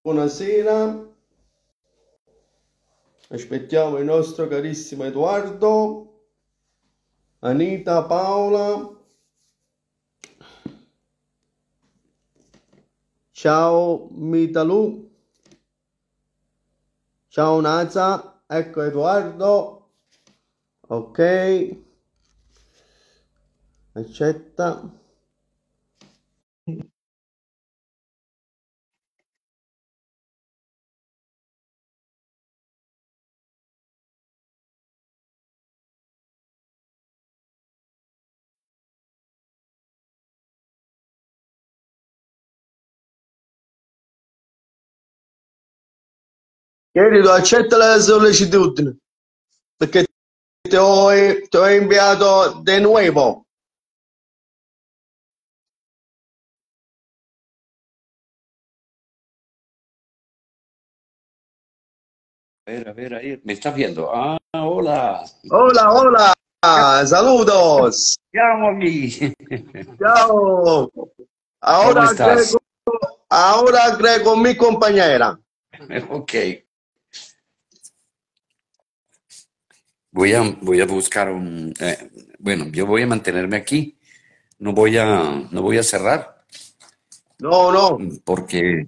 Buonasera, aspettiamo il nostro carissimo Edoardo, Anita, Paola. Ciao Mitalu, ciao Naza, ecco Edoardo, ok, accetta. Querido, accetta la sollecitudine, perché ti ho inviato de nuevo. A ver, ahí, ¿me estás viendo? Ah, hola. Hola, hola, saludos. Siamo aquí. Ciao. ¿Cómo Ahora estás? agrego mi compañera. Ok. Voy a buscar un... bueno, yo voy a mantenerme aquí. No voy a cerrar No, no. porque...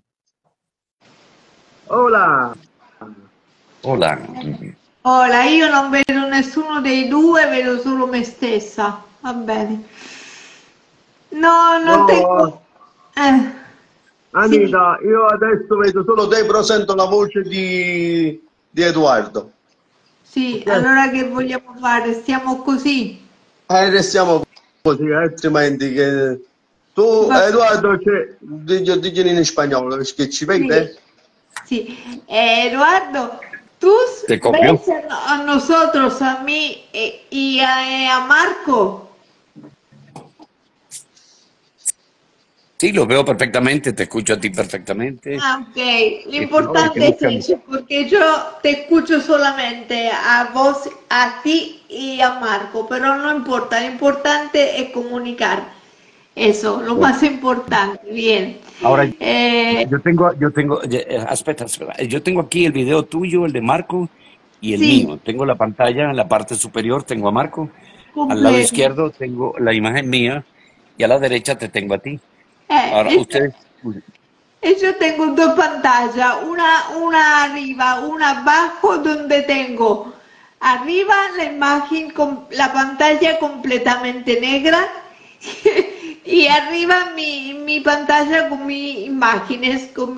Hola. Hola. Ora, io non vedo nessuno dei due, vedo solo me stessa. Va bene. No, non tengo... No, Sì, Anita, io adesso vedo solo te, però sento la voce di Edoardo. sì, Ok? allora che vogliamo fare? Stiamo così. Restiamo così, altrimenti che... Tu, Va Edoardo, diglielo in spagnolo, perché ci sì, vede? sì. Eduardo, tú ¿Te copió? ves a nosotros, a mí y a Marco. Sí, lo veo perfectamente, te escucho a ti perfectamente. Ah, ok. Lo Espero que importante es nunca... eso, porque yo te escucho solamente a vos, a ti y a Marco, pero no importa, lo importante es comunicar. Eso, lo más importante. Bien. Ahora, Eh, espera, yo tengo aquí el video tuyo, el de Marco y el sí, mío. Tengo la pantalla en la parte superior, tengo a Marco, al lado completo. izquierdo tengo la imagen mía y a la derecha te tengo a ti. Ahora, Eso, yo tengo dos pantallas, una arriba, una abajo, donde tengo arriba la imagen con la pantalla completamente negra y arriba mi pantalla con mis imágenes, con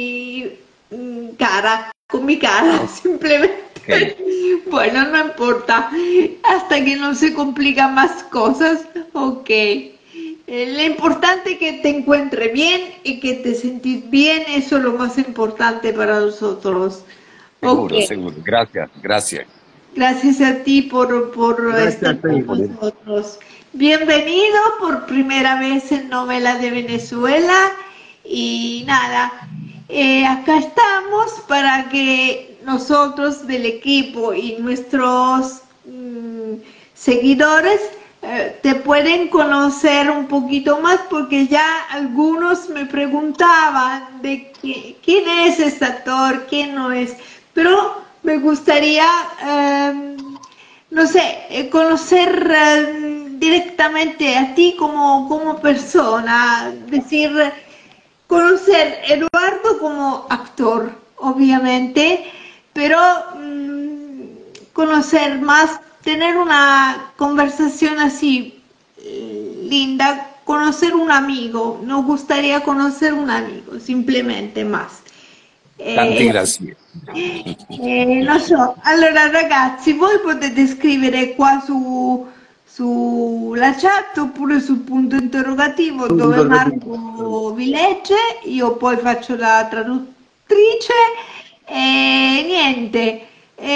con mi cara, simplemente. ok. Bueno, no importa, hasta que no se complican más cosas, ok. Lo importante es que te encuentres bien y que te sentís bien, eso es lo más importante para nosotros. Ok, Seguro, seguro. Gracias, gracias. gracias a ti por Grazie a estar con te. nosotros. Bienvenido por primera vez en Novela de Venezuela y nada, acá estamos para que nosotros del equipo y nuestros seguidores te pueden conocer un poquito más porque ya algunos me preguntaban de quién es este actor, quién no es, pero me gustaría, no sé, conocer directamente a ti como persona, decir, conocer a Eduardo como actor, obviamente, pero conocer más, tener una conversación así linda, conocer un amigo, nos gustaría conocer un amigo, simplemente más. Tanti Eh, grazie. non so, allora ragazzi, voi potete scrivere qua sulla chat oppure sul punto interrogativo dove Marco vi legge, io poi faccio la traduttrice e niente.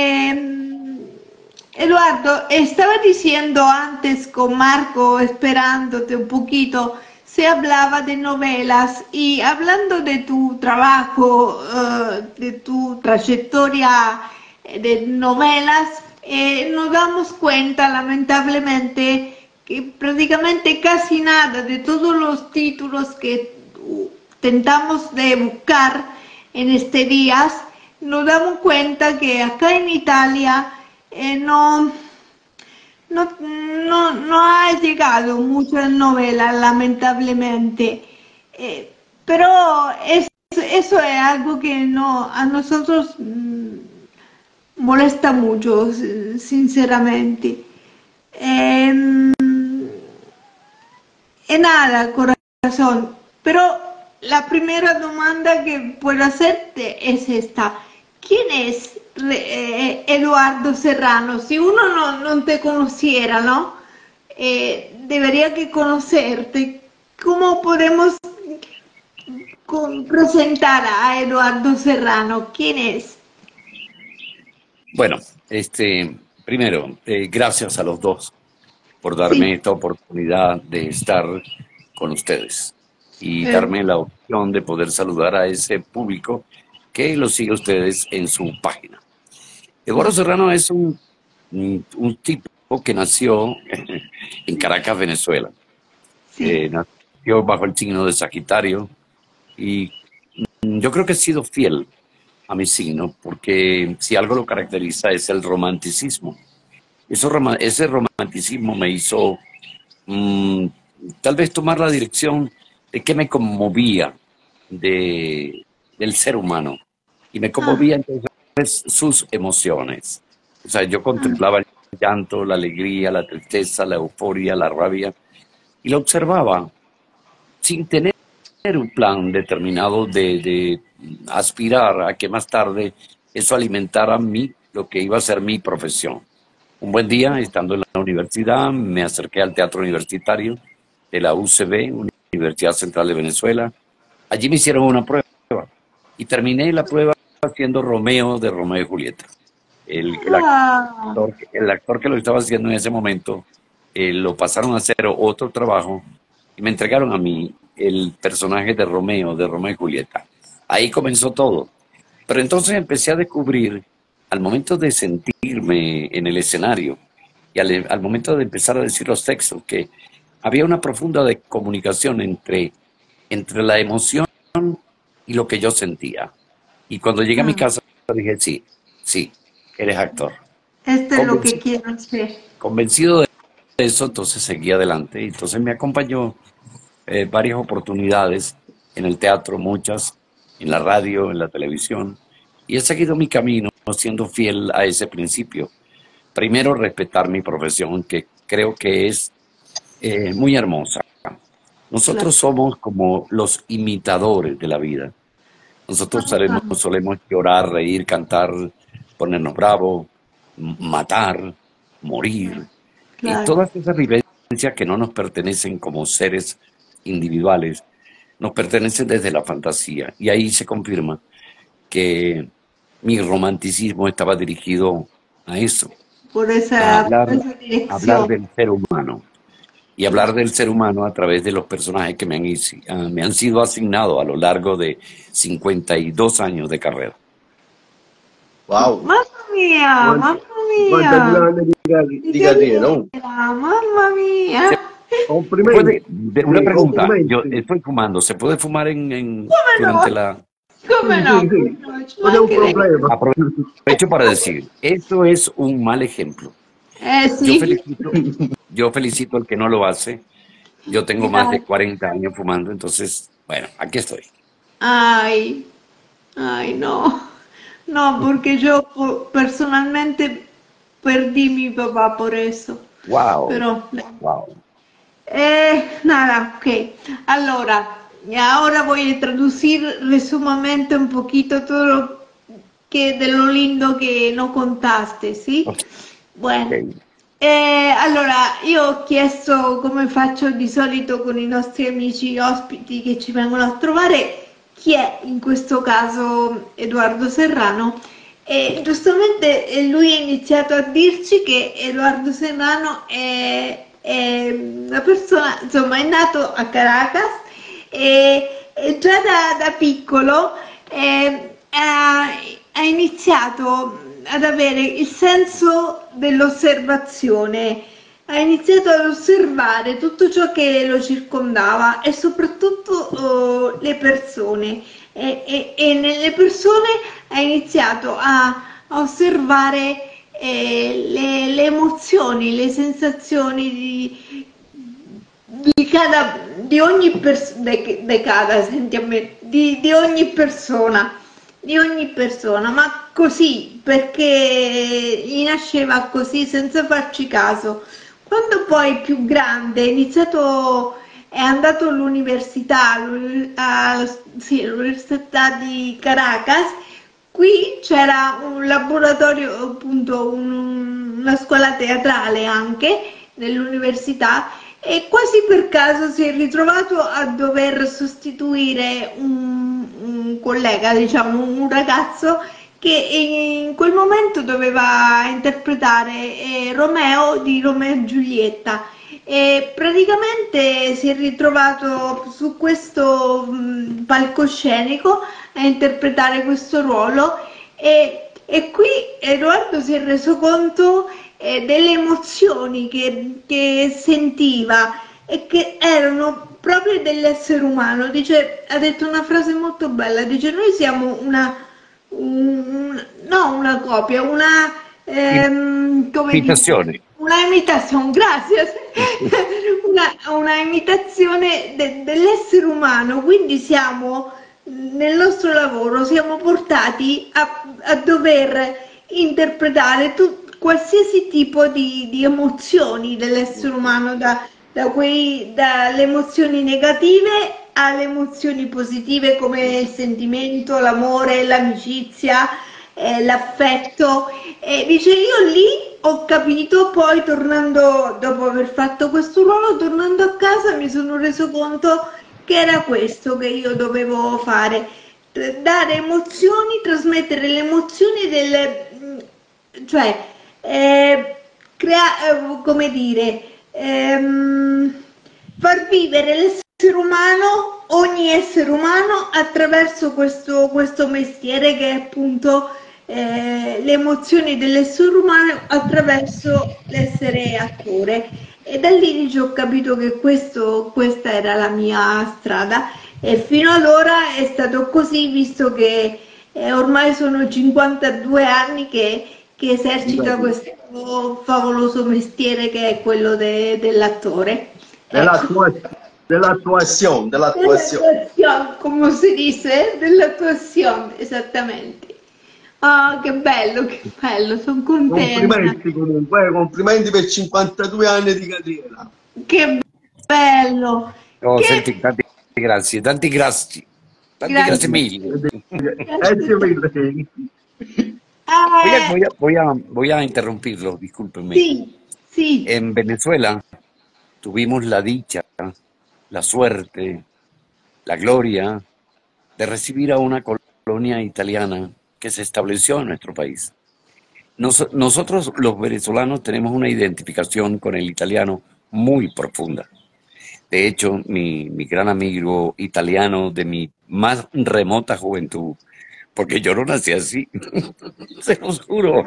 Eduardo, estaba diciendo antes con Marco, esperándote un poquito, se hablaba de novelas y hablando de tu trabajo, de tu trayectoria de novelas, nos damos cuenta, lamentablemente, que prácticamente casi nada de todos los títulos que tentamos de buscar en estos días, nos damos cuenta que acá en Italia no ha llegado muchas novelas, lamentablemente. Pero eso es algo que a nosotros molesta mucho, sinceramente. Y nada, corazón. Pero la primera demanda que puedo hacerte es esta. ¿Quién es Eduardo Serrano? Si uno no te conociera, ¿no? Debería que conocerte. ¿Cómo podemos presentar a Eduardo Serrano? ¿Quién es? Bueno, primero, gracias a los dos por darme esta oportunidad de estar con ustedes y darme la opción de poder saludar a ese público que lo sigue a ustedes en su página. Eduardo Serrano es un tipo que nació en Caracas, Venezuela. Nació bajo el signo de Sagitario y yo creo que he sido fiel a mi signo porque si algo lo caracteriza es el romanticismo. Ese romanticismo me hizo tal vez tomar la dirección de qué me conmovía del ser humano y me conmovía entonces sus emociones. O sea, yo contemplaba el llanto, la alegría, la tristeza, la euforia, la rabia y lo observaba sin tener un plan determinado de aspirar a que más tarde eso alimentara lo que iba a ser mi profesión. Un buen día, estando en la universidad, me acerqué al teatro universitario de la UCB, Universidad Central de Venezuela. Allí me hicieron una prueba y terminé la prueba haciendo Romeo de Romeo y Julieta. El actor que lo estaba haciendo en ese momento lo pasaron a hacer otro trabajo y me entregaron a mí el personaje de Romeo y Julieta. Ahí comenzó todo. Pero entonces empecé a descubrir, al momento de sentirme en el escenario y al momento de empezar a decir los textos, que había una profunda comunicación entre la emoción y lo que yo sentía. Y cuando llegué a mi casa dije, sí, eres actor. Esto es lo que quiero hacer. Convencido de eso, entonces seguí adelante. Entonces me acompañó varias oportunidades en el teatro, muchas, en la radio, en la televisión. Y he seguido mi camino siendo fiel a ese principio. Primero, respetar mi profesión, que creo que es muy hermosa. Nosotros somos como los imitadores de la vida. Nosotros solemos llorar, reír, cantar, ponernos bravos, matar, morir. Y todas esas vivencias que no nos pertenecen como seres individuales, nos pertenecen desde la fantasía. Y ahí se confirma que mi romanticismo estaba dirigido a eso. Por esa dirección. Hablar del ser humano. Y hablar del ser humano a través de los personajes que me han sido asignados a lo largo de 52 años de carrera. ¡Wow! ¡Mamma mía! ¡Mamma mía! ¡Mamma mía! Una pregunta, yo estoy fumando, ¿se puede fumar durante la...? ¿Cómo no? No hay un problema. Aprovecho para decir, esto es un mal ejemplo. Sí. Yo felicito al que no lo hace. Yo tengo más de 40 años fumando, entonces, bueno, aquí estoy. Ay, no. No, porque yo personalmente perdí mi papá por eso. Wow. Pero, wow. Nada, ok. Ahora voy a traducir resumamente un poquito todo de lo lindo che non contaste, sì? Okay. Bueno, allora io ho chiesto, come faccio di solito con i nostri amici ospiti che ci vengono a trovare, chi è in questo caso Eduardo Serrano, e giustamente lui ha iniziato a dirci che Eduardo Serrano è una persona, insomma, è nato a Caracas e già da piccolo ha iniziato ad avere il senso dell'osservazione, ha iniziato ad osservare tutto ciò che lo circondava e soprattutto le persone e nelle persone ha iniziato a osservare le emozioni, le sensazioni di ogni persona, senti a me, di ogni persona, ma così, perché gli nasceva così, senza farci caso. Quando poi più grande è andato all'università, sì, all'università di Caracas, qui c'era un laboratorio, appunto, una scuola teatrale anche nell'università e quasi per caso si è ritrovato a dover sostituire un collega, diciamo, un ragazzo che in quel momento doveva interpretare Romeo di Romeo e Giulietta e praticamente si è ritrovato su questo palcoscenico a interpretare questo ruolo e qui Edoardo si è reso conto delle emozioni che sentiva e che erano proprio dell'essere umano. Dice, ha detto una frase molto bella, dice noi siamo no una copia, come Imitazione. dire, una imitazione, grazie, una imitazione dell'essere umano, quindi siamo nel nostro lavoro, siamo portati a dover interpretare qualsiasi tipo di emozioni dell'essere umano, dalle emozioni negative alle emozioni positive come il sentimento, l'amore, l'amicizia, l'affetto. Dice io lì ho capito, poi tornando, dopo aver fatto questo ruolo, tornando a casa mi sono reso conto che era questo che io dovevo fare, dare emozioni, trasmettere le emozioni cioè come dire, far vivere l'essere umano, ogni essere umano attraverso questo mestiere che è appunto le emozioni dell'essere umano attraverso l'essere attore. E da lì dice, ho capito che questa era la mia strada e fino ad ora è stato così, visto che ormai sono 52 anni che esercita questo favoloso mestiere che è quello dell'attore. Dell'attuazione, come si dice? Dell'attuazione, esattamente. Ah, che bello, sono contenta. Complimenti comunque, complimenti per 52 anni di carriera. Che bello. Oh, senti, tanti grazie mille. Grazie mille. Voy a interrumpirlo, discúlpenme. Sí, sí. En Venezuela tuvimos la dicha, la suerte, la gloria de recibir a una colonia italiana que se estableció en nuestro país. Nosotros los venezolanos tenemos una identificación con el italiano muy profunda. De hecho, mi gran amigo italiano de mi más remota juventud, porque yo no nací así, se los juro.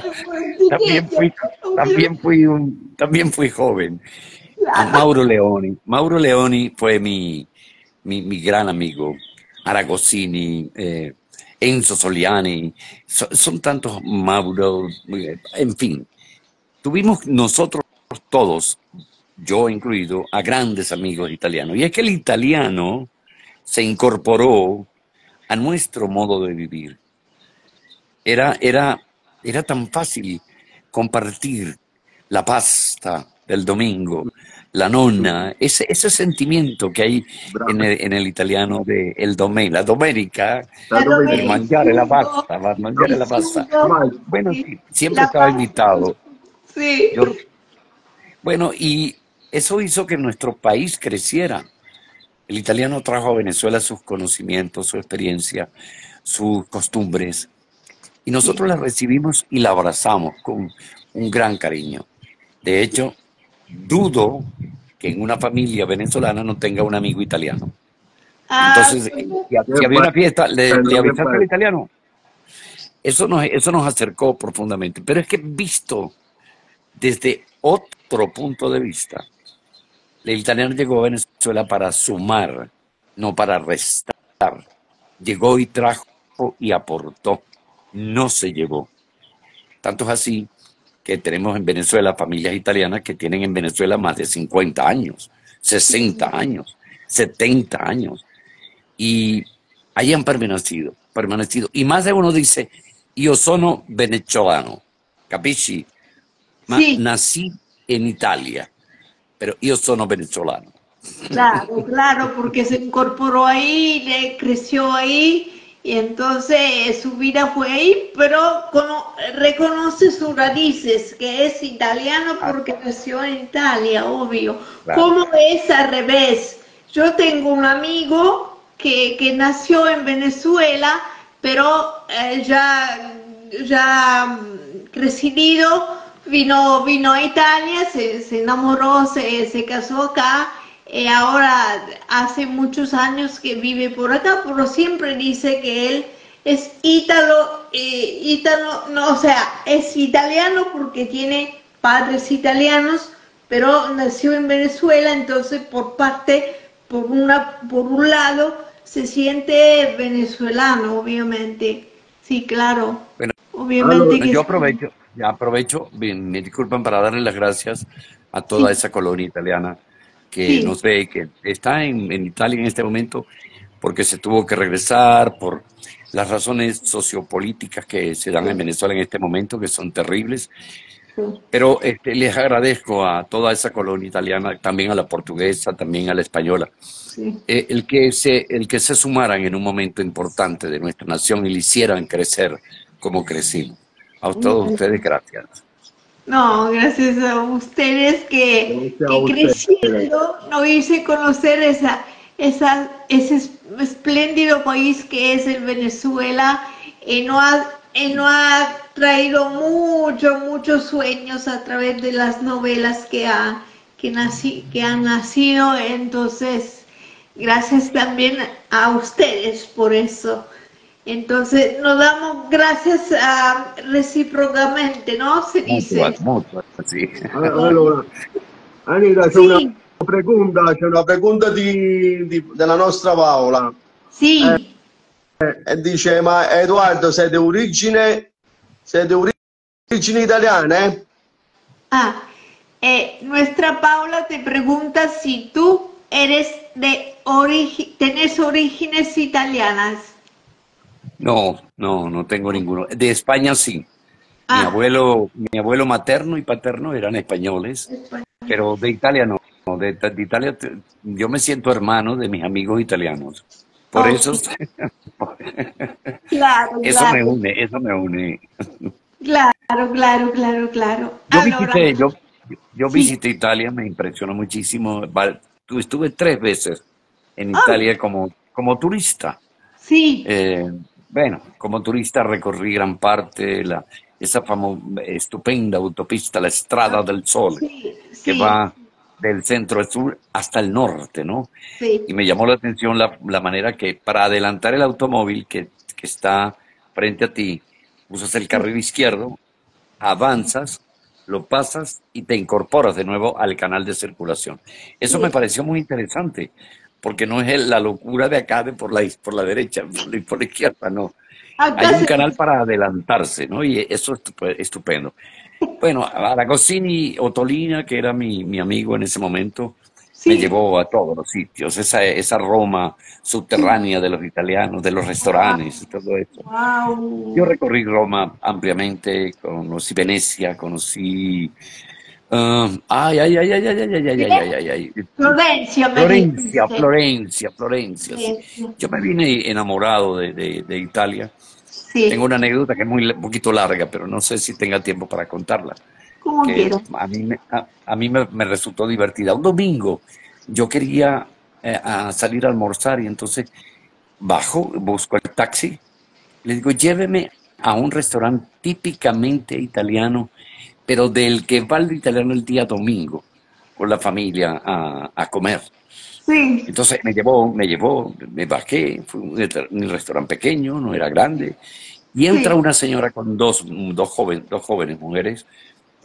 También fui joven. Mauro Leoni. Mauro Leoni fue mi gran amigo. Aragozzini, Enzo Soliani, son tantos Mauro, en fin. Tuvimos nosotros todos, yo incluido, a grandes amigos italianos. Y es que el italiano se incorporó a nuestro modo de vivir. Era tan fácil compartir la pasta del domingo, la nonna, ese sentimiento que hay en el italiano de la domenica, per mangiare la pasta, per mangiare la pasta. Bueno, sí, siempre estaba invitado. Sí. Bueno, y eso hizo que nuestro país creciera. El italiano trajo a Venezuela sus conocimientos, su experiencia, sus costumbres, y nosotros la recibimos y la abrazamos con un gran cariño. De hecho, dudo que en una familia venezolana no tenga un amigo italiano. Entonces, si había una fiesta, ¿le avisaste al italiano? Eso nos acercó profundamente. Pero es que visto desde otro punto de vista, el italiano llegó a Venezuela para sumar, no para restar. Llegó y trajo y aportó, no se llevó. Tanto es así que tenemos en Venezuela familias italianas que tienen en Venezuela más de 50 años, 60 años, 70 años. Y ahí han permanecido. Y más de uno dice, io sono venezolano, capisci? Ma Sí, nací en Italia, pero io sono venezolano. claro, claro, porque se incorporó ahí, creció ahí y entonces su vida fue ahí, pero reconoce sus raíces, que es italiano Ah, porque nació en Italia, obvio. claro. ¿Cómo es al revés? Yo tengo un amigo que nació en Venezuela, pero ya crecido, vino a Italia, se enamoró, se casó acá. Ahora hace muchos años que vive por acá, pero siempre dice que él es no, o sea, es italiano porque tiene padres italianos, pero nació en Venezuela, entonces por un lado, se siente venezolano, obviamente. Sí, claro, Bueno, obviamente Allora, que yo sí. aprovecho, bien, me disculpan para darle las gracias a toda Sí, esa colonia italiana que no sí, sé, que está en Italia en este momento porque se tuvo que regresar por las razones sociopolíticas que se dan en sí, Venezuela en este momento, que son terribles. sí, Pero les agradezco a toda esa colonia italiana, también a la portuguesa, también a la española, sí. el que se sumaran en un momento importante de nuestra nación y le hicieran crecer como crecimos. A todos ustedes, gracias. No, gracias a ustedes grazie a que usted. creciendo nos hice conocer ese espléndido país que es el Venezuela y nos ha traído muchos sueños a través de las novelas que han nacido. Entonces, gracias también a ustedes por eso. Entonces, nos damos gracias recíprocamente, ¿no? Se Mutua, dice. mutua, sì. Allora, Anita, Sí, c'è una pregunta della nostra Paola. sí. E dice, ma Edoardo, sei di origini italiane? Ah, nuestra Paula te pregunta si tú eres tenés orígenes italianas. No, no, no tengo ninguno. De España sí. Ah, Mi abuelo materno y paterno eran españoles, pero de Italia no. No, de Italia yo me siento hermano de mis amigos italianos. Por ok, eso, claro, eso me claro, une, eso me une. claro. Yo Allora, visité, yo, yo sí. visité Italia, me impresionó muchísimo. Estuve 3 veces en Oh, Italia como turista. sí, Eh, bueno, como turista recorrí gran parte esa estupenda autopista, la Strada del Sole, que sí, va del centro al sur hasta el norte, ¿no? Y sí. me llamó la atención la manera que para adelantar el automóvil que está frente a ti, usas el Sí, carril izquierdo, avanzas, lo pasas y te incorporas de nuevo al canal de circulación. Eso me sí. pareció muy interesante, porque no es la locura de acá de por la derecha, por la izquierda, no. Hay Acá un se canal para adelantarse, ¿no? Y eso es estupendo. Bueno, Aragosini Ottolina, que era mi amigo en ese momento, me sí, llevó a todos los sitios, esa Roma sí. subterránea de los italianos, de los restaurantes y todo eso. Yo Wow. recorrí Roma ampliamente, conocí Venecia, conocí... ay, ay, ay, ay, ay, ay, ay, ay, ay, ay, ay, ay. Florencia me Florencia, dijiste. Florencia, Florencia, sí. Florencia. Yo me vine enamorado de Italia. Tengo Sí, una anécdota que es un poquito larga, pero no sé si tenga tiempo para contarla, como que quieras. a mí me resultó divertida. Un domingo yo quería salir a almorzar y entonces bajo, busco el taxi, le digo, lléveme a un restaurante típicamente italiano, pero del que va el italiano el día domingo con la familia a comer. Sí, Entonces me bajé, fue un restaurante pequeño, no era grande, y entra sí, una señora con dos jóvenes mujeres,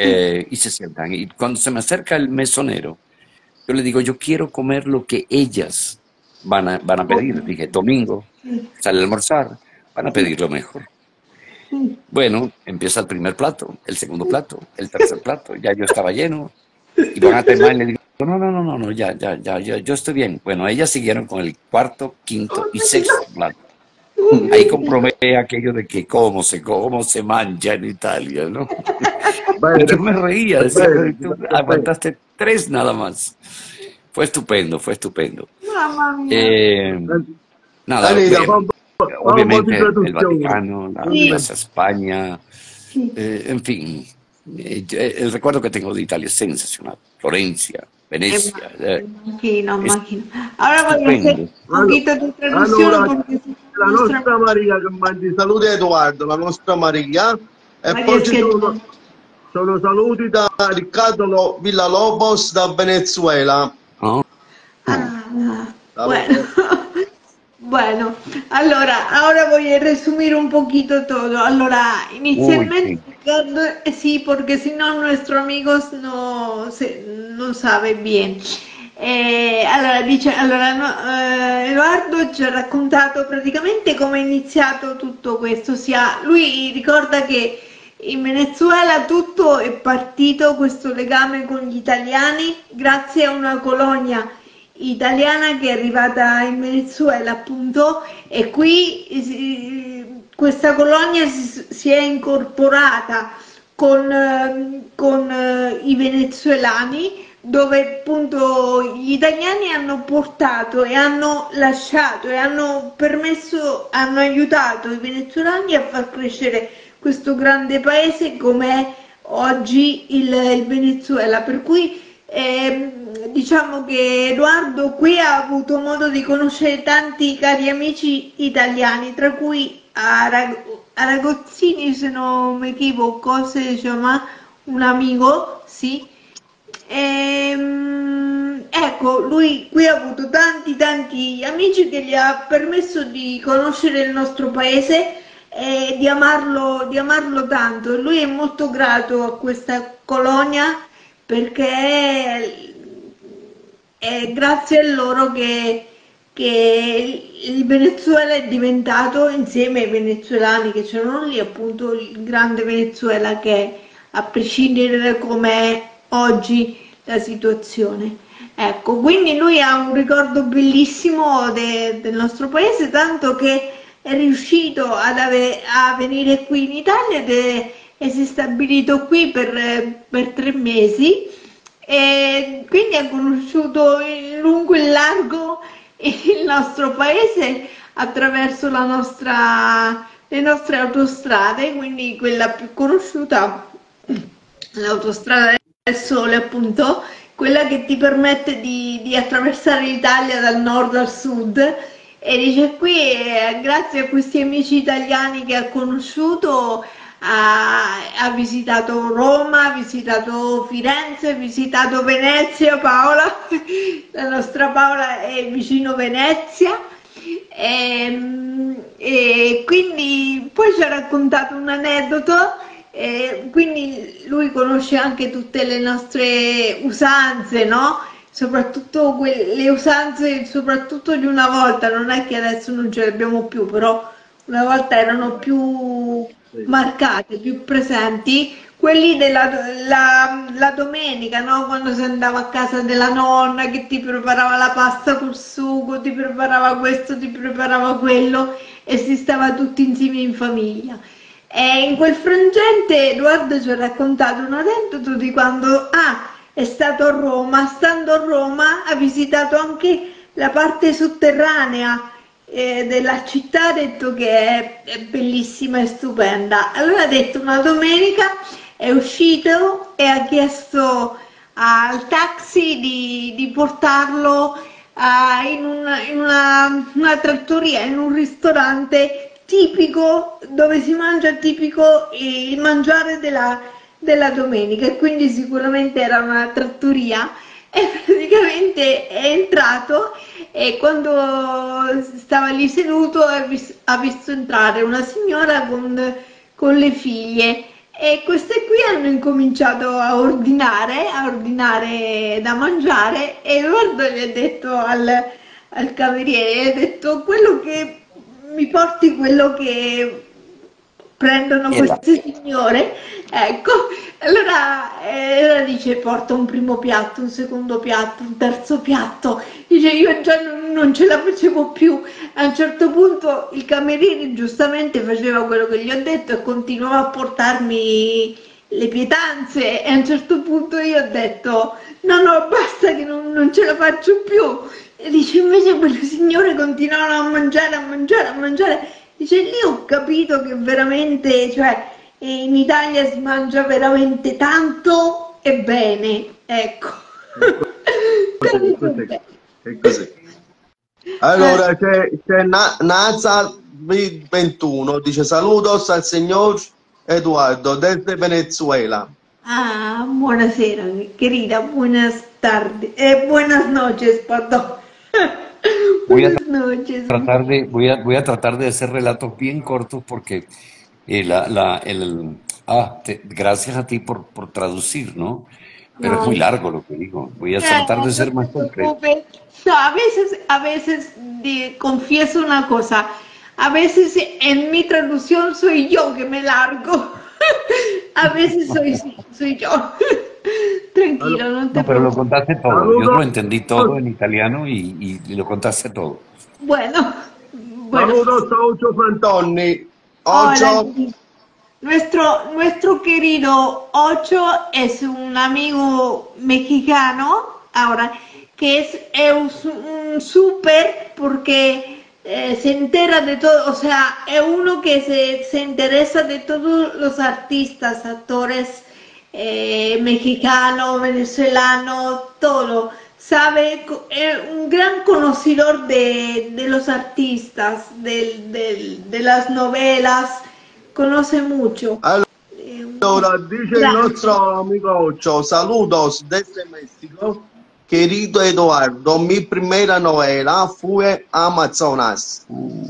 y se sientan. Y cuando se me acerca el mesonero, yo le digo, yo quiero comer lo que ellas van a pedir. Dije, domingo, sale a almorzar, van a pedir lo mejor. Bueno, empieza el primer plato, el segundo plato, el tercer plato. Ya yo estaba lleno. Y van a terminar y le digo, no, ya, yo estoy bien. Bueno, ellas siguieron con el cuarto, quinto y sexto plato. Ahí comprobé aquello de que cómo se mancha en Italia, ¿no? Pero yo me reía, decía, tú aguantaste 3 nada más. Fue estupendo, fue estupendo. Mamma mia. Nada, Anita, obviamente el Vaticano, la Sì. Plaza España, Sì. en fin, el recuerdo que tengo de Italia es sensacional. Florencia, Venecia, Immagino. Allora voglio stupendo. fare un pochino di traduzione Allora, perché la nostra Maria che mandi saluti a Edoardo, la nostra Maria. E Maria poi ci Schedoni. sono saluti da Riccardo Villalobos da Venezuela. ¿No? Bueno, bueno, ahora voy a resumir un poquito todo. Allora, inicialmente, sí, porque si no nuestros amigos no saben bien. Edoardo ci ha raccontato praticamente come è iniziato tutto questo, ossia lui ricorda che in Venezuela tutto è partito, questo legame con gli italiani, grazie a una colonia italiana che è arrivata in Venezuela appunto, e qui questa colonia si è incorporata con i venezuelani, dove appunto gli italiani hanno portato e hanno lasciato e hanno aiutato i venezuelani a far crescere questo grande paese come oggi il Venezuela, per cui diciamo che Edoardo qui ha avuto modo di conoscere tanti cari amici italiani, tra cui Aragozzini, se non mi equivoco, si chiama un amico, sì. Ecco, lui qui ha avuto tanti amici che gli ha permesso di conoscere il nostro paese e di amarlo tanto. Lui è molto grato a questa colonia perché è grazie a loro che il Venezuela è diventato, insieme ai venezuelani che c'erano lì, appunto il grande Venezuela, che a prescindere da com'è oggi la situazione. Ecco, quindi lui ha un ricordo bellissimo del nostro paese, tanto che è riuscito a venire qui in Italia e si è stabilito qui per 3 mesi, e quindi ha conosciuto in lungo e largo il nostro paese attraverso le nostre autostrade, quindi quella più conosciuta, l'autostrada del Sole appunto, quella che ti permette di attraversare l'Italia dal nord al sud. E dice qui, grazie a questi amici italiani che ha conosciuto, ha visitato Roma, ha visitato Firenze, ha visitato Venezia. Paola, la nostra Paola è vicino Venezia, e quindi poi ci ha raccontato un aneddoto. Quindi lui conosce anche tutte le nostre usanze, no? Soprattutto le usanze, soprattutto di una volta, non è che adesso non ce le abbiamo più, però una volta erano più marcate, più presenti, quelli la domenica, no? Quando si andava a casa della nonna che ti preparava la pasta col sugo, ti preparava questo, ti preparava quello, e si stava tutti insieme in famiglia. E in quel frangente Edoardo ci ha raccontato un aneddoto di quando è stato a Roma. Stando a Roma ha visitato anche la parte sotterranea della città, ha detto che è bellissima e stupenda. Allora ha detto una domenica è uscito e ha chiesto al taxi di portarlo in una trattoria, in un ristorante tipico, dove si mangia tipico il mangiare della domenica, e quindi sicuramente era una trattoria, e praticamente è entrato, e quando stava lì seduto ha visto entrare una signora con le figlie, e queste qui hanno incominciato a ordinare da mangiare e Edoardo gli ha detto al cameriere, ha detto quello che mi porti quello che prendono queste signore, ecco, allora dice porta un primo piatto, un secondo piatto, un terzo piatto, dice io già non ce la facevo più, a un certo punto il cameriere giustamente faceva quello che gli ho detto e continuava a portarmi le pietanze e a un certo punto io ho detto no basta che non ce la faccio più e dice invece quelle signore continuavano a mangiare. Dice, lì ho capito che veramente, cioè, in Italia si mangia veramente tanto e bene, ecco. È così. Allora c'è Nazar 21, dice saludos al signor Eduardo desde Venezuela. Ah, buonasera, querida, buenas tardes, buenas noches, perdón. Voy a Buenas noches. voy a tratar de hacer relatos bien cortos porque gracias a ti por traducir, ¿no? Pero es muy No, largo lo que digo. Voy a tratar de no ser te más concreto. preocupes. No, a veces confieso una cosa, a veces en mi traducción soy yo que me largo, a veces soy yo. Tranquilo, no te No, pero lo preocupes. contaste todo. Yo lo Saludos, entendí todo en italiano y lo contaste todo. Bueno, bueno, saludos a Ocho Fantoni. hola. Ocho, Nuestro querido Ocho es un amigo mexicano ahora es un súper porque se entera de todo, o sea, es uno que se interesa de todos los artistas, actores mexicanos, venezolanos, todo. Sabe, es un gran conocedor de los artistas, de las novelas, conoce mucho. allora dice il nostro amico Ocho, saludos desde México. Querido Eduardo, mi primera novela fue Amazonas.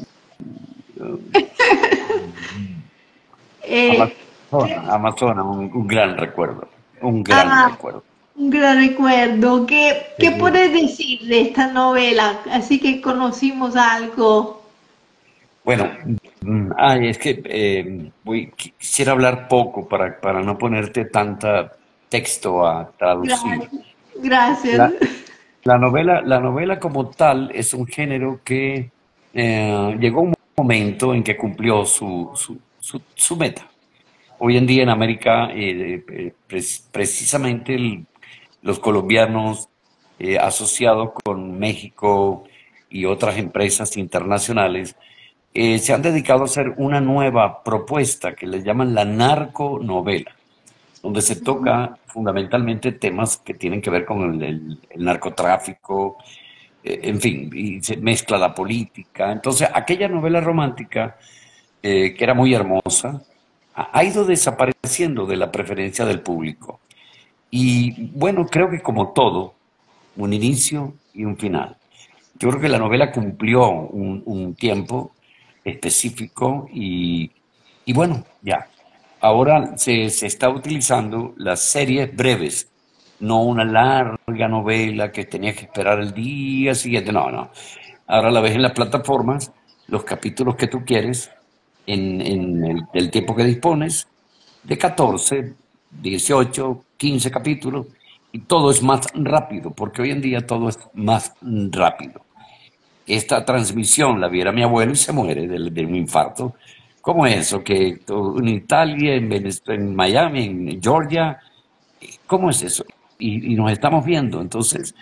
Eh, Amazona, un gran recuerdo. Un gran recuerdo. un gran recuerdo. ¿Qué Seguro. puedes decir de esta novela? Así que conocimos algo. Bueno, es que quisiera hablar poco para no ponerte tanta texto a traducir. Gracias. La, la novela como tal es un género que llegó un momento en que cumplió su meta. Hoy en día en América, precisamente los colombianos asociados con México y otras empresas internacionales se han dedicado a hacer una nueva propuesta que le llaman la narconovela, donde se toca fundamentalmente temas que tienen que ver con el narcotráfico, en fin, y se mezcla la política. Entonces, aquella novela romántica, que era muy hermosa, ha ido desapareciendo de la preferencia del público. Y bueno, creo que como todo, un inicio y un final. Yo creo que la novela cumplió un tiempo específico y bueno, ya. Ahora se está utilizando las series breves, no una larga novela que tenías que esperar el día siguiente, no. Ahora la ves en las plataformas, los capítulos que tú quieres, en el tiempo que dispones, de 14, 18, 15 capítulos, y todo es más rápido, porque hoy en día todo es más rápido. Esta transmisión la viera mi abuelo y se muere de un infarto. ¿Cómo es eso? Que en Italia, en Miami, en Georgia, ¿cómo es eso? Y nos estamos viendo. Entonces,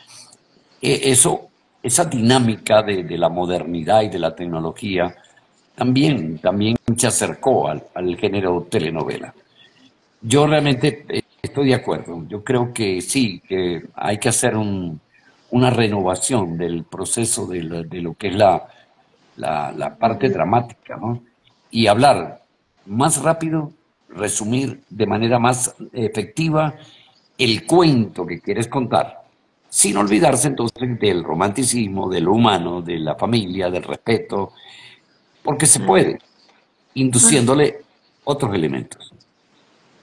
esa dinámica de la modernidad y de la tecnología también se acercó al género telenovela. Yo realmente estoy de acuerdo. Yo creo que sí, que hay que hacer una renovación del proceso de lo que es la parte dramática, ¿no? Y hablar más rápido, resumir de manera más efectiva el cuento que quieres contar, sin olvidarse entonces del romanticismo, de lo humano, de la familia, del respeto, porque se puede, induciéndole otros elementos.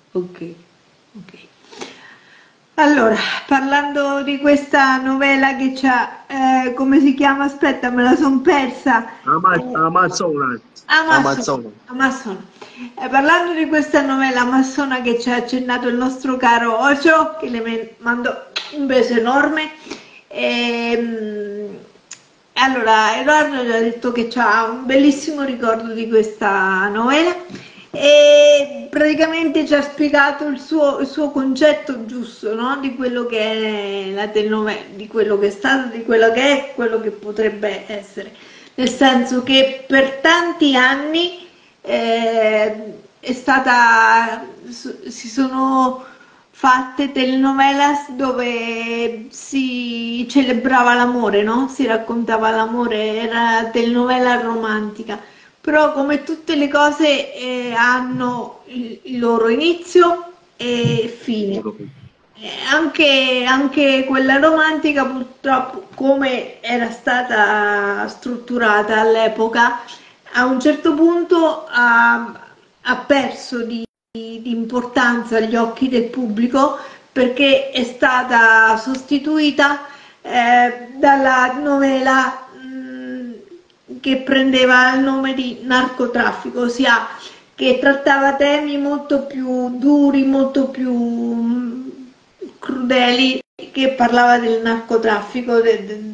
Ok, ok. Allora, parlando di questa novela che c'ha, come si chiama? Aspetta, me la son persa. Amazzona. Amazon, Amazzona. Amazon. Parlando di questa novela amazzona che ci ha accennato il nostro caro Ocio, che le mando un beso enorme. Allora, Edoardo ci ha detto che ha un bellissimo ricordo di questa novela e praticamente ci ha spiegato il suo concetto giusto, no? Di quello che è la telenovela, di quello che è stato, di quello che è, quello che potrebbe essere. Nel senso che per tanti anni è stata, si sono fatte telenovelas dove si celebrava l'amore, no? Si raccontava l'amore, era telenovela romantica. Però come tutte le cose hanno il loro inizio e fine. Anche quella romantica purtroppo, come era stata strutturata all'epoca, a un certo punto ha perso di importanza agli occhi del pubblico perché è stata sostituita dalla novela che prendeva il nome di narcotraffico, ossia che trattava temi molto più duri, molto più crudeli, che parlava del narcotraffico,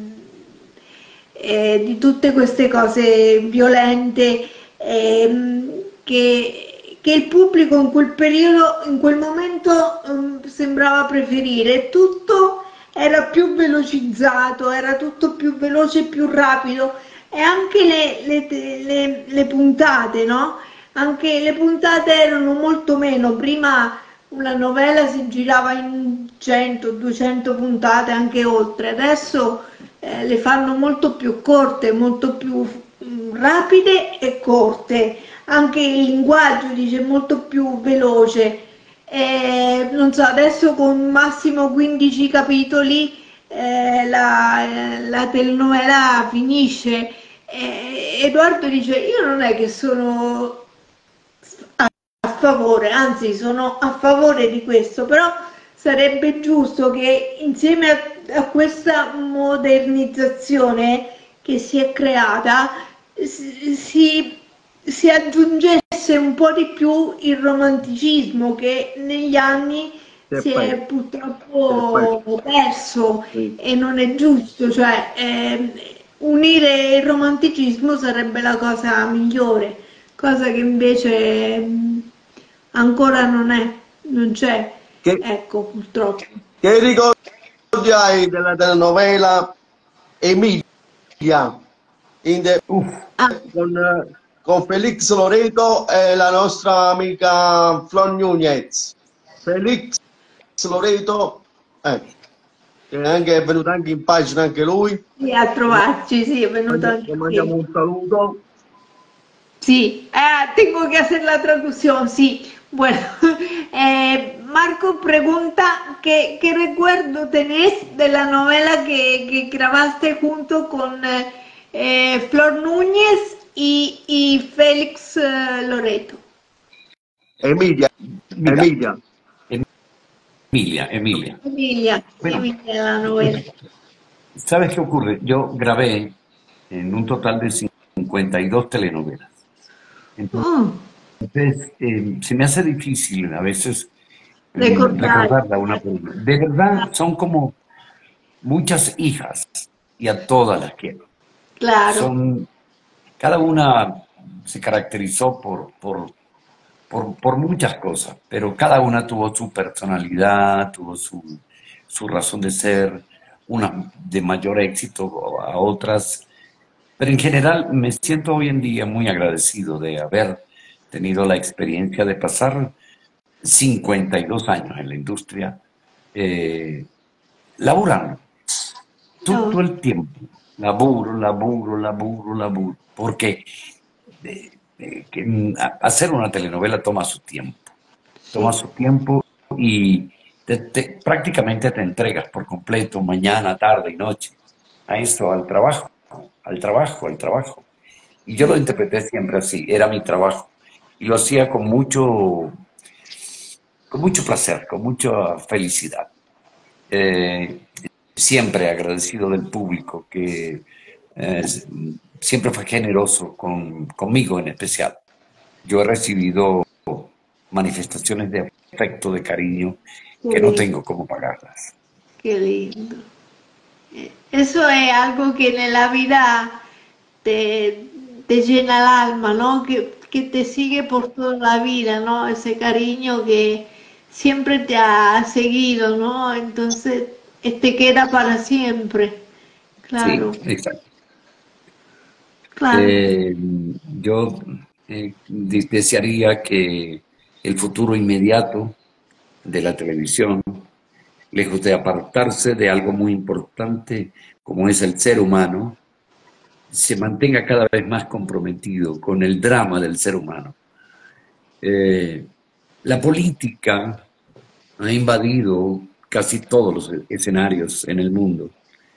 di tutte queste cose violente che il pubblico in quel periodo, in quel momento sembrava preferire. Tutto era più velocizzato, era tutto più veloce e più rapido e anche le puntate, no? Anche le puntate erano molto meno. Prima una novela si girava in 100-200 puntate, anche oltre. Adesso le fanno molto più corte, molto più rapide e corte. Anche il linguaggio dice molto più veloce. Non so, adesso con massimo 15 capitoli la telenovela finisce. Edoardo dice: io non è che sono a favore, anzi sono a favore di questo, però sarebbe giusto che insieme a questa modernizzazione che si è creata si aggiungesse un po' di più il romanticismo che negli anni si è purtroppo perso e non è giusto, cioè unire il romanticismo sarebbe la cosa migliore, cosa che invece ancora non c'è, Che, ecco, purtroppo. che ricordi hai della telenovela Emilia con Felix Loreto e la nostra amica Flor Nunez? Felix Loreto, che è venuto anche in pagina anche lui. Sì, a trovarci, sì, è venuto anche qui. Mandiamo un saluto. Sí, tengo que hacer la traducción, sí. Bueno, Marco pregunta ¿qué recuerdo tenés de la novela que grabaste junto con Flor Núñez y Félix Loreto? Emilia. Mira, Emilia. Emilia. Bueno, Emilia la novela. ¿sabes qué ocurre? Yo grabé en un total de 52 telenovelas. Entonces, se me hace difícil a veces recordarla una por una. De verdad, son como muchas hijas y a todas las quiero. Claro. Cada una se caracterizó por muchas cosas, pero cada una tuvo su personalidad, tuvo su razón de ser, unas de mayor éxito a otras. Pero en general me siento hoy en día muy agradecido de haber tenido la experiencia de pasar 52 años en la industria laburando todo el tiempo. Laburo, porque hacer una telenovela toma su tiempo y prácticamente te entregas por completo, mañana, tarde y noche, a eso, al trabajo. Y yo lo interpreté siempre así, era mi trabajo. Y lo hacía con con mucho placer, con mucha felicidad. Eh, Siempre agradecido del público que eh, siempre fue generoso conmigo en especial. Yo he recibido manifestaciones de afecto, de cariño, Qué que no lindo, tengo cómo pagarlas. qué lindo. Eso es algo que en la vida te, te llena el alma, ¿no? Que te sigue por toda la vida, ¿no? Ese cariño que siempre te ha seguido, ¿no? Entonces, te queda para siempre. Sí, Claro, exacto. claro. Eh, yo desearía que el futuro inmediato de la televisión, lejos de apartarse de algo muy importante como es el ser humano, se mantenga cada vez más comprometido con el drama del ser humano. Eh, la política ha invadido casi todos los escenarios en el mundo,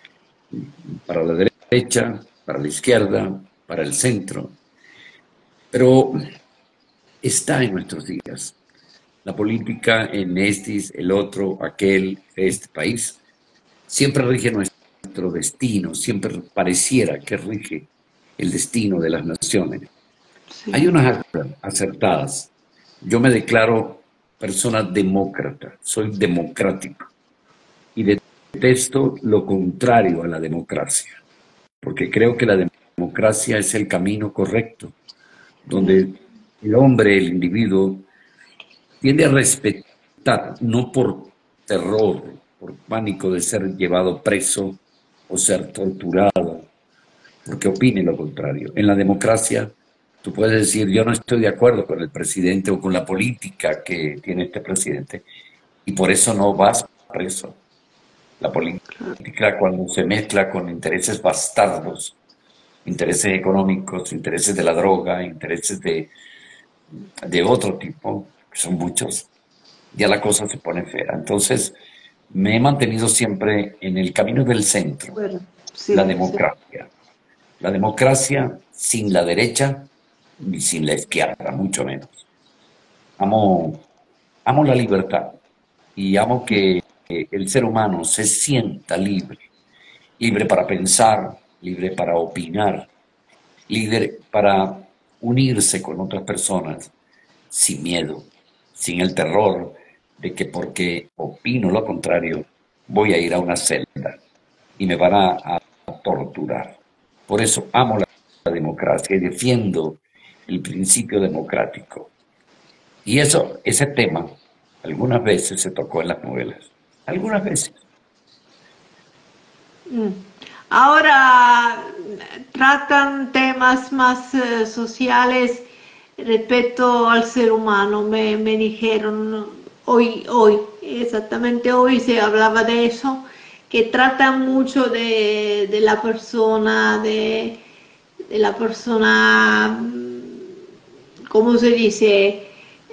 para la derecha, para la izquierda, para el centro, pero está en nuestros días. La política en el otro, aquel, este país, siempre rige nuestro destino, siempre pareciera que rige el destino de las naciones. Hay Sí. unas acertadas. Yo me declaro persona demócrata, soy democrático y detesto lo contrario a la democracia, porque creo que la democracia es el camino correcto, donde el hombre, el individuo, tiende a respetar, no por terror, por pánico de ser llevado preso o ser torturado, porque opine lo contrario. En la democracia, tú puedes decir, yo no estoy de acuerdo con el presidente o con la política que tiene este presidente, y por eso no vas preso. La política, cuando se mezcla con intereses bastardos, intereses económicos, intereses de la droga, intereses de otro tipo, que son muchos, ya la cosa se pone fea. Entonces, me he mantenido siempre en el camino del centro, Bueno, la sí, sí. democracia. La democracia sin la derecha ni sin la izquierda, mucho menos. Amo, amo la libertad y amo que el ser humano se sienta libre, libre para pensar, libre para opinar, libre para unirse con otras personas sin miedo, sin el terror de que porque opino lo contrario voy a ir a una celda y me van a torturar. Por eso amo la democracia y defiendo el principio democrático. Y eso, ese tema, algunas veces se tocó en las novelas. Algunas veces. Mm. Ahora tratan temas más sociales respecto al ser humano, me dijeron exactamente hoy se hablaba de eso, que tratan mucho de la persona, de la persona, ¿cómo se dice?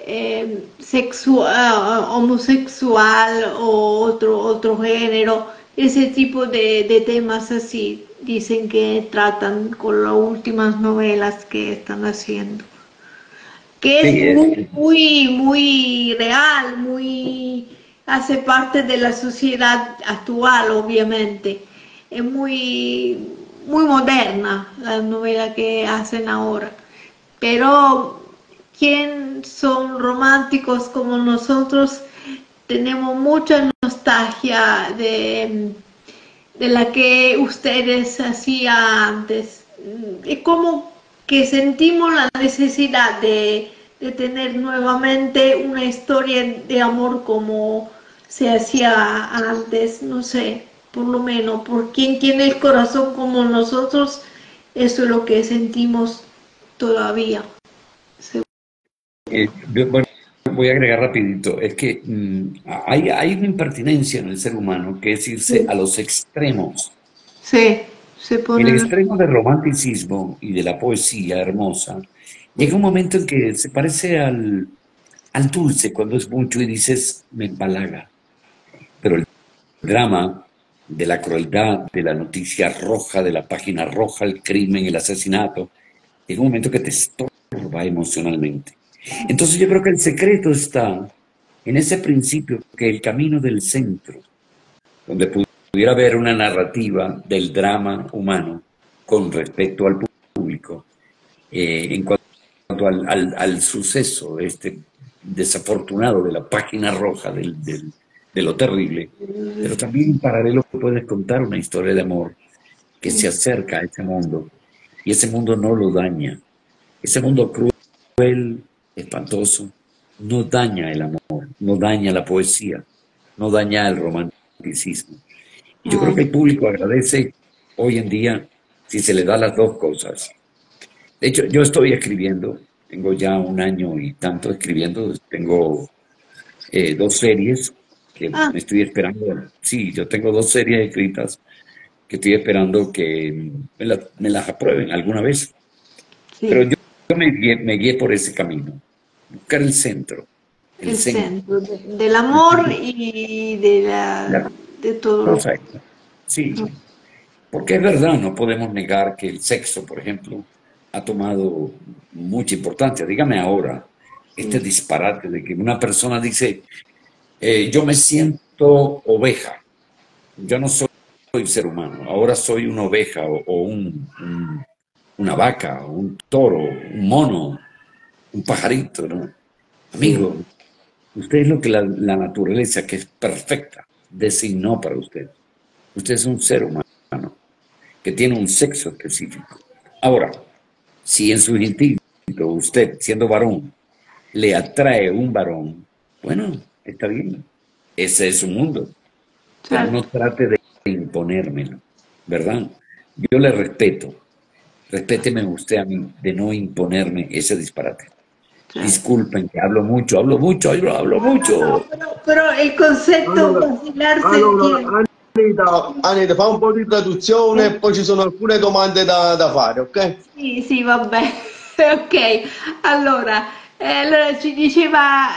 Homosexual o otro género, ese tipo de temas así, dicen que tratan con las últimas novelas que están haciendo, que es Sí, muy real, muy, hace parte de la sociedad actual, obviamente. Es muy moderna la novela que hacen ahora. Pero quien son románticos como nosotros, tenemos mucha nostalgia de la que ustedes hacían antes. Es como que sentimos la necesidad de tener nuevamente una historia de amor como se hacía antes, no sé, por lo menos, por quien tiene el corazón como nosotros, eso es lo que sentimos todavía. bueno, voy a agregar rapidito. Es que hay una impertinencia en el ser humano que es irse Sí, a los extremos. sí, se El ponen, extremo del romanticismo y de la poesía hermosa llega un momento en que se parece al dulce cuando es mucho y dices, me empalaga. Pero el drama de la crueldad, de la noticia roja, de la página roja, el crimen, el asesinato, llega un momento que te estorba emocionalmente. Entonces yo creo que el secreto está en ese principio que el camino del centro, donde pudiera haber una narrativa del drama humano con respecto al público, en cuanto al suceso este desafortunado de la página roja de lo terrible, pero también en paralelo puedes contar una historia de amor que se acerca a ese mundo, y ese mundo no lo daña. Ese mundo cruel, espantoso, no daña el amor, no daña la poesía, no daña el romanticismo. Y yo creo que el público agradece hoy en día si se le da las dos cosas. De hecho, yo estoy escribiendo, tengo ya 1 año y tanto escribiendo, tengo 2 series que me estoy esperando. Sí, yo tengo 2 series escritas que estoy esperando que me las aprueben alguna vez. Sí. Pero yo me guié por ese camino, buscar el centro. El centro del amor y de todo. Perfecto. Sí, porque es verdad, no podemos negar que el sexo, por ejemplo, ha tomado mucha importancia. Dígame ahora, este disparate de que una persona dice, yo me siento oveja, yo no soy ser humano, ahora soy una oveja o una vaca, un toro, un mono, un pajarito, ¿no? Amigo, usted es lo que la naturaleza, que es perfecta, designó para usted. Usted es un ser humano que tiene un sexo específico. Ahora, si en su instinto usted, siendo varón, le atrae un varón, bueno, está bien. Ese es su mundo. Pero no trate de imponérmelo, ¿verdad? Yo le respeto. Respéteme usted a mí de no imponerme ese disparate. Disculpen que hablo mucho. No, però il concetto basilare Anita, fa un po' di traduzione e poi ci sono alcune domande da fare, ok? Sì, va bene. Ok, allora ci diceva,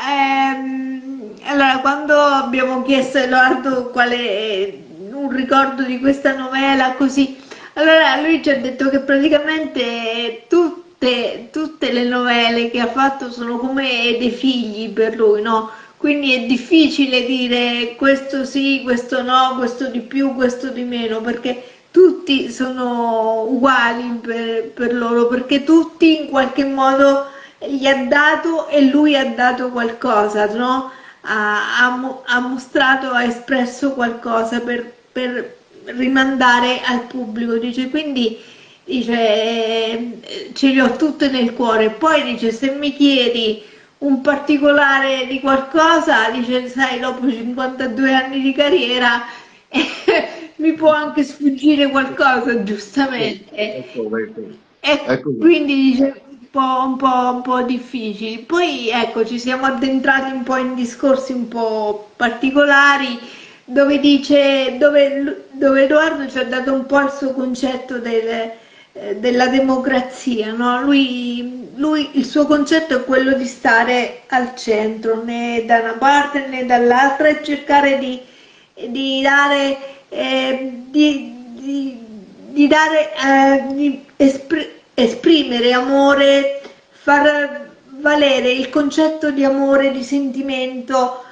allora quando abbiamo chiesto a Edoardo qual è un ricordo di questa novela, così, allora lui ci ha detto che praticamente tutte le novelle che ha fatto sono come dei figli per lui, no? Quindi è difficile dire questo sì, questo no, questo di più, questo di meno, perché tutti sono uguali per loro, perché tutti in qualche modo gli ha dato e lui ha dato qualcosa, no? Ha mostrato, ha espresso qualcosa per rimandare al pubblico, dice, quindi dice ce li ho tutte nel cuore. Poi dice, se mi chiedi un particolare di qualcosa, dice, sai, dopo 52 anni di carriera mi può anche sfuggire qualcosa, giustamente. Ecco. Quindi dice un po' difficili. Poi ecco, ci siamo addentrati un po' in discorsi un po' particolari, dove dice, dove Edoardo ci ha dato un po' il suo concetto della democrazia, no? Lui il suo concetto è quello di stare al centro, né da una parte né dall'altra, e cercare di esprimere amore, far valere il concetto di amore, di sentimento,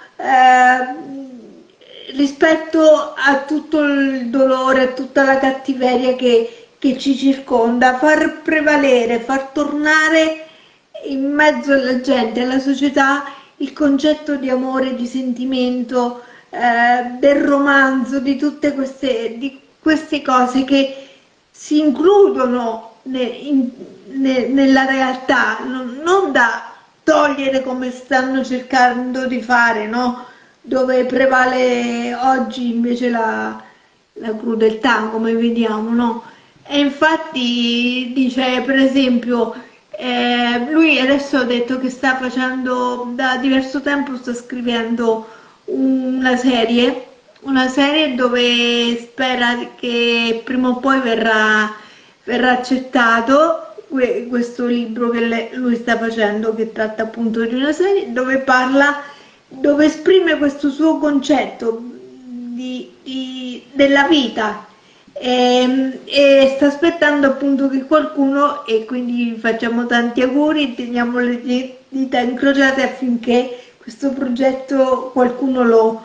rispetto a tutto il dolore, a tutta la cattiveria che ci circonda, far prevalere, far tornare in mezzo alla gente, alla società, il concetto di amore, di sentimento, del romanzo, di tutte queste cose che si includono nella realtà, non da togliere come stanno cercando di fare, no? Dove prevale oggi invece la crudeltà, come vediamo, no? E infatti dice, per esempio, lui adesso ha detto che sta facendo, da diverso tempo sta scrivendo una serie dove spera che prima o poi verrà accettato questo libro che lui sta facendo, che tratta appunto di una serie dove esprime questo suo concetto della vita, e sta aspettando appunto che qualcuno, e quindi facciamo tanti auguri e teniamo le dita incrociate affinché questo progetto qualcuno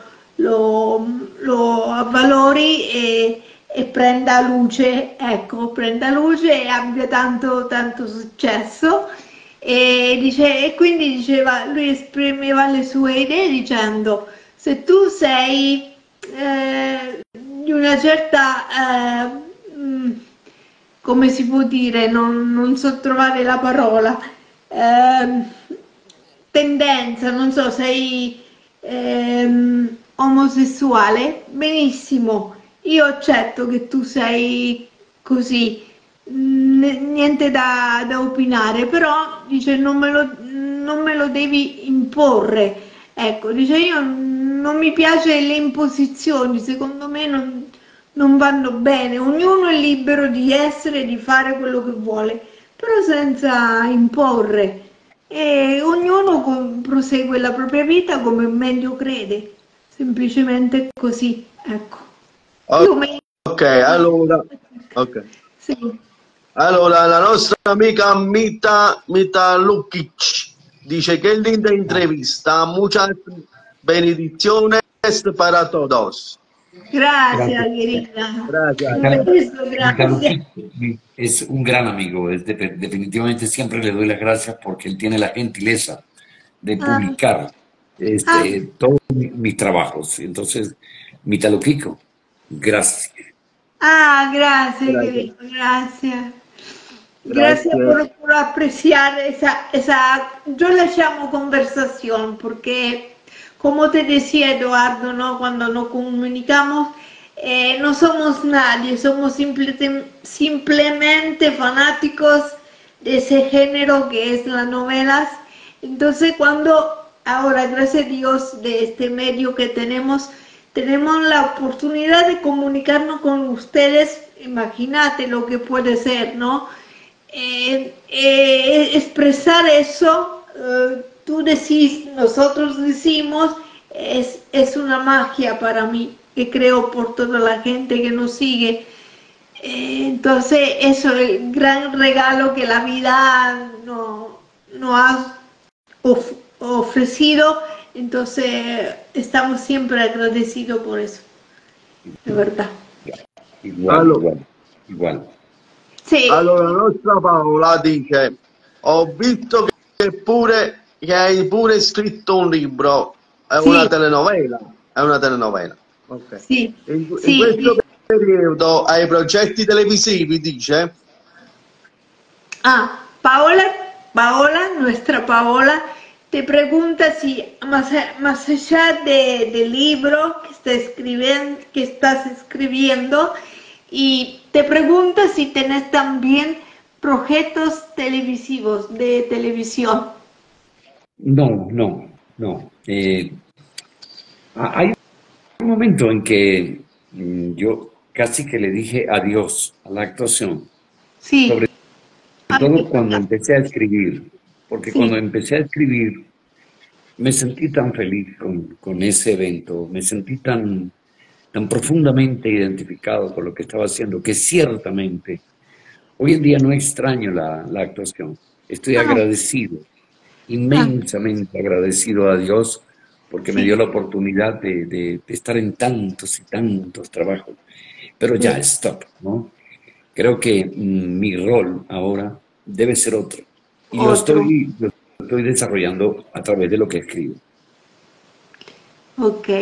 lo avvalori e prenda luce, ecco, prenda luce e abbia tanto, tanto successo. E quindi diceva, lui esprimeva le sue idee dicendo: se tu sei di una certa, come si può dire, non so trovare la parola, tendenza, non so, sei omosessuale, benissimo, io accetto che tu sei così, niente da opinare, però dice non me lo devi imporre, ecco, dice io non mi piace le imposizioni, secondo me non vanno bene, ognuno è libero di essere e di fare quello che vuole, però senza imporre, e ognuno prosegue la propria vita come meglio crede, semplicemente così, ecco. Più o meno. Ok, allora, ok. Sì. Allora, la nostra amica Mita Lukic dice che linda entrevista, muchas bendiciones para todos. Gracias, querida. Gracias. Un beso, gracias. Es un gran amigo, definitivamente siempre le doy las gracias porque él tiene la gentileza de publicar todos mis trabajos. Entonces, Mitalo Kiko, gracias. Gracias, querido, gracias. Gracias por apreciar esa, yo la llamo conversación, porque como te decía Eduardo, ¿no? Cuando nos comunicamos, no somos nadie, somos simplemente fanáticos de ese género que es las novelas. Entonces ahora, gracias a Dios, de este medio que tenemos la oportunidad de comunicarnos con ustedes, imagínate lo que puede ser, ¿no? Expresar eso, tú decís, nosotros decimos, es una magia para mí, que creo por toda la gente que nos sigue. Entonces, eso es el gran regalo que la vida nos ha ofrecido. Entonces, estamos siempre agradecidos por eso, de verdad. Igual. Sì. Allora, la nostra Paola dice: ho visto che hai pure scritto un libro, è una telenovela. È una telenovela. Okay. Sì. In questo periodo hai progetti televisivi, dice? Paola, nuestra Paola, te pregunta si más allá del libro que estás escribiendo, y te pregunta si tenés también proyectos televisivos de televisión. No. Hay un momento en que yo casi que le dije adiós a la actuación. Sí. Sobre todo cuando empecé a escribir, porque Sí. cuando empecé a escribir me sentí tan feliz con ese evento, me sentí tan profundamente identificado con lo que estaba haciendo, que ciertamente hoy en día no extraño la actuación. Estoy agradecido, inmensamente agradecido a Dios, porque me dio la oportunidad de estar en tantos y tantos trabajos. Pero ya, stop, ¿no? Creo que mi rol ahora debe ser otro. Y lo estoy desarrollando a través de lo que escribo. Ok.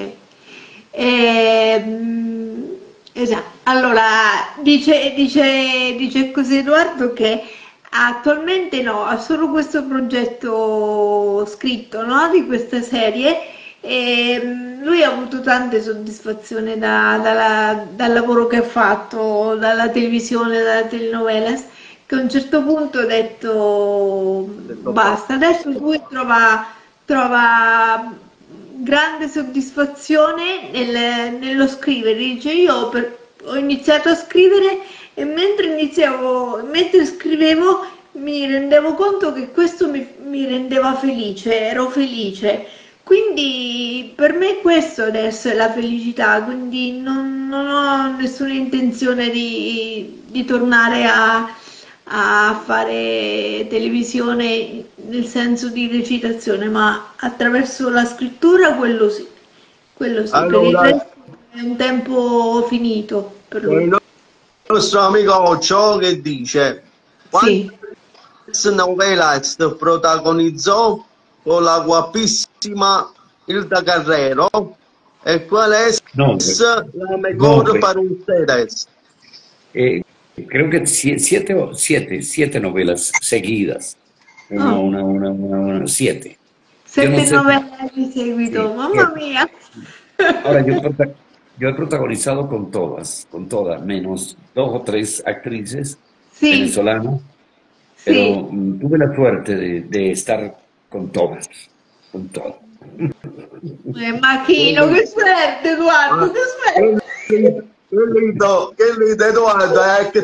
Allora, dice così Edoardo che attualmente no, ha solo questo progetto scritto, no, di questa serie, e lui ha avuto tante soddisfazioni dal lavoro che ha fatto, dalla televisione, dalla telenovelas, che a un certo punto ha detto basta, adesso lui trova grande soddisfazione nello scrivere. Dice io ho iniziato a scrivere e mentre scrivevo mi rendevo conto che questo mi rendeva felice, ero felice, quindi per me questo adesso è la felicità, quindi non ho nessuna intenzione di tornare a fare televisione nel senso di recitazione, ma attraverso la scrittura quello sì, per il Allora, resto è un tempo finito per lui. il nostro amico Occio che dice, Sì. quantas novelas protagonizzò con la guapísima Hilda Carrero e cuál es No, la no, mejor para ustedes? eh, creo que siete novelas seguidas. Oh, Siete. Yo no 7 sé si, novelle di seguito, sí, mamma siete. mia! Ahora, yo he protagonizado con todas, menos dos o tres actrices Sì, venezolanas, sì. pero tuve la suerte de estar con todas. Machino, che suerte, Ah, Edoardo, che che suerte! che lindo, Edoardo,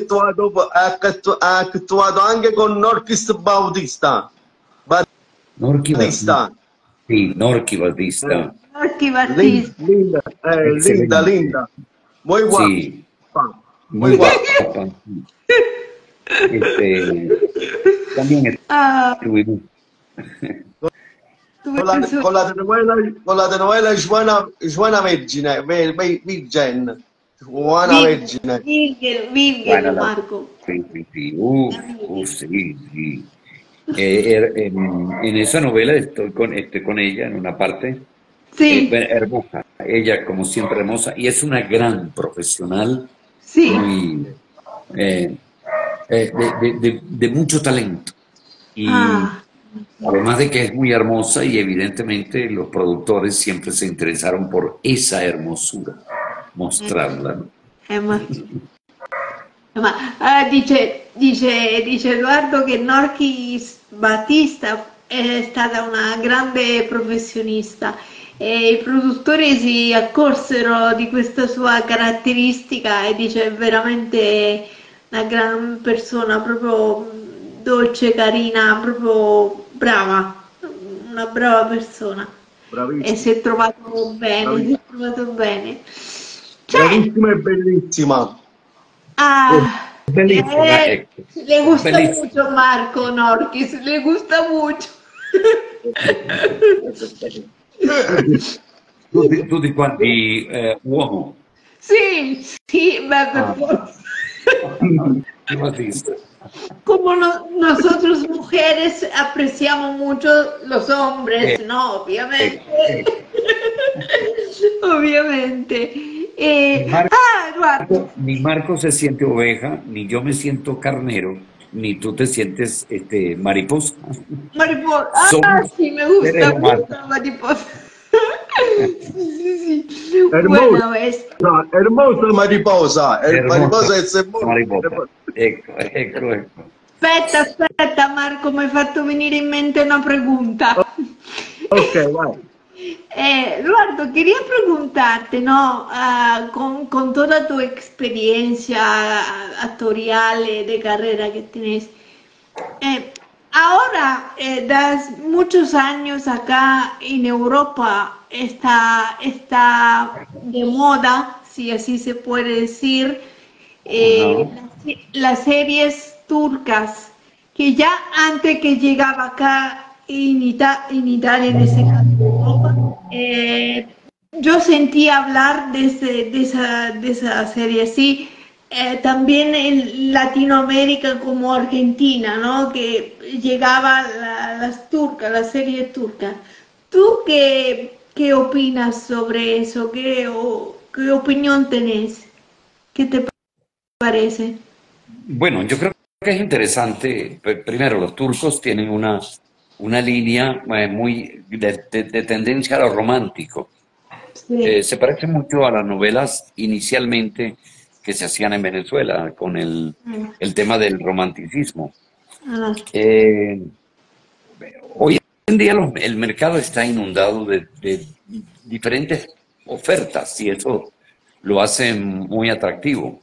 ha attuato anche con Norquist Bautista. Norqui Batista, Batista. sí, Norqui Eh, Batista, Marchi Linda, Battista. linda, linda, excelente, linda. Muy guapa, sí, muy muy guapa. guapa. También Ah, estuvimos. dove sono? Con la telenovela Juana Vergine, Virgen, Juana Vergine. Bueno, Virgil, Marco. sí, sí, sí. La Virgil. Sí, sí. En esa novela estoy con ella en una parte, Sì, bueno, hermosa, ella como siempre hermosa, y es una gran profesional, sì. muy, eh, de mucho talento. Y Ah, además de que es muy hermosa y evidentemente los productores siempre se interesaron por esa hermosura, mostrarla, ¿no? ma, dice Edoardo che Norchi Battista è stata una grande professionista e i produttori si accorsero di questa sua caratteristica e dice è veramente una gran persona, proprio dolce, carina, proprio brava, una brava persona e Bravissima, si è trovato bene, si bravissima, è trovato bene. Cioè, bravissima e bellissima. ah, Bellísima, le gusta bellísima. mucho Marco Norquis, le gusta mucho. Tu di quanti uomo? Sí, sí, Ah, forza. di Batista. Como nosotros mujeres apreciamos mucho los hombres, Eh, ¿no? Obviamente. ecco. Obviamente. Ni Marco, Eduardo. ni Marco se siente oveja, ni yo me siento carnero, ni tú te sientes mariposa. Mariposa. Ah, Somos sí, me seres humanos. gusta mariposa. Sí, sí. Hermosa, Bueno, es. hermosa mariposa, Hermosa mariposa è hermosa. mariposa. Ecco. Aspetta, Marco, mi hai fatto venire in mente una pregunta. Ok, vai. Eduardo, quería preguntarte, ¿no? Con toda tu experiencia actorial de carrera que tienes, ahora, das muchos años acá en Europa, está de moda, si así se puede decir, Ajá. las series turcas, que ya antes que llegaba acá en Italia, en ese caso, Europa, yo sentía hablar de esa serie, sí. También en Latinoamérica como Argentina, ¿no? Que llegaba las turcas, la serie turca. ¿Tú qué opinas sobre eso? ¿Qué opinión tenés? ¿Qué te parece? Bueno, yo creo que es interesante. Primero, los turcos tienen una línea muy de tendencia a lo romántico. Sí. Se parece mucho a las novelas inicialmente que se hacían en Venezuela con el tema del romanticismo. Ah, Eh, Hoy en día el mercado está inundado de diferentes ofertas y eso lo hace muy atractivo.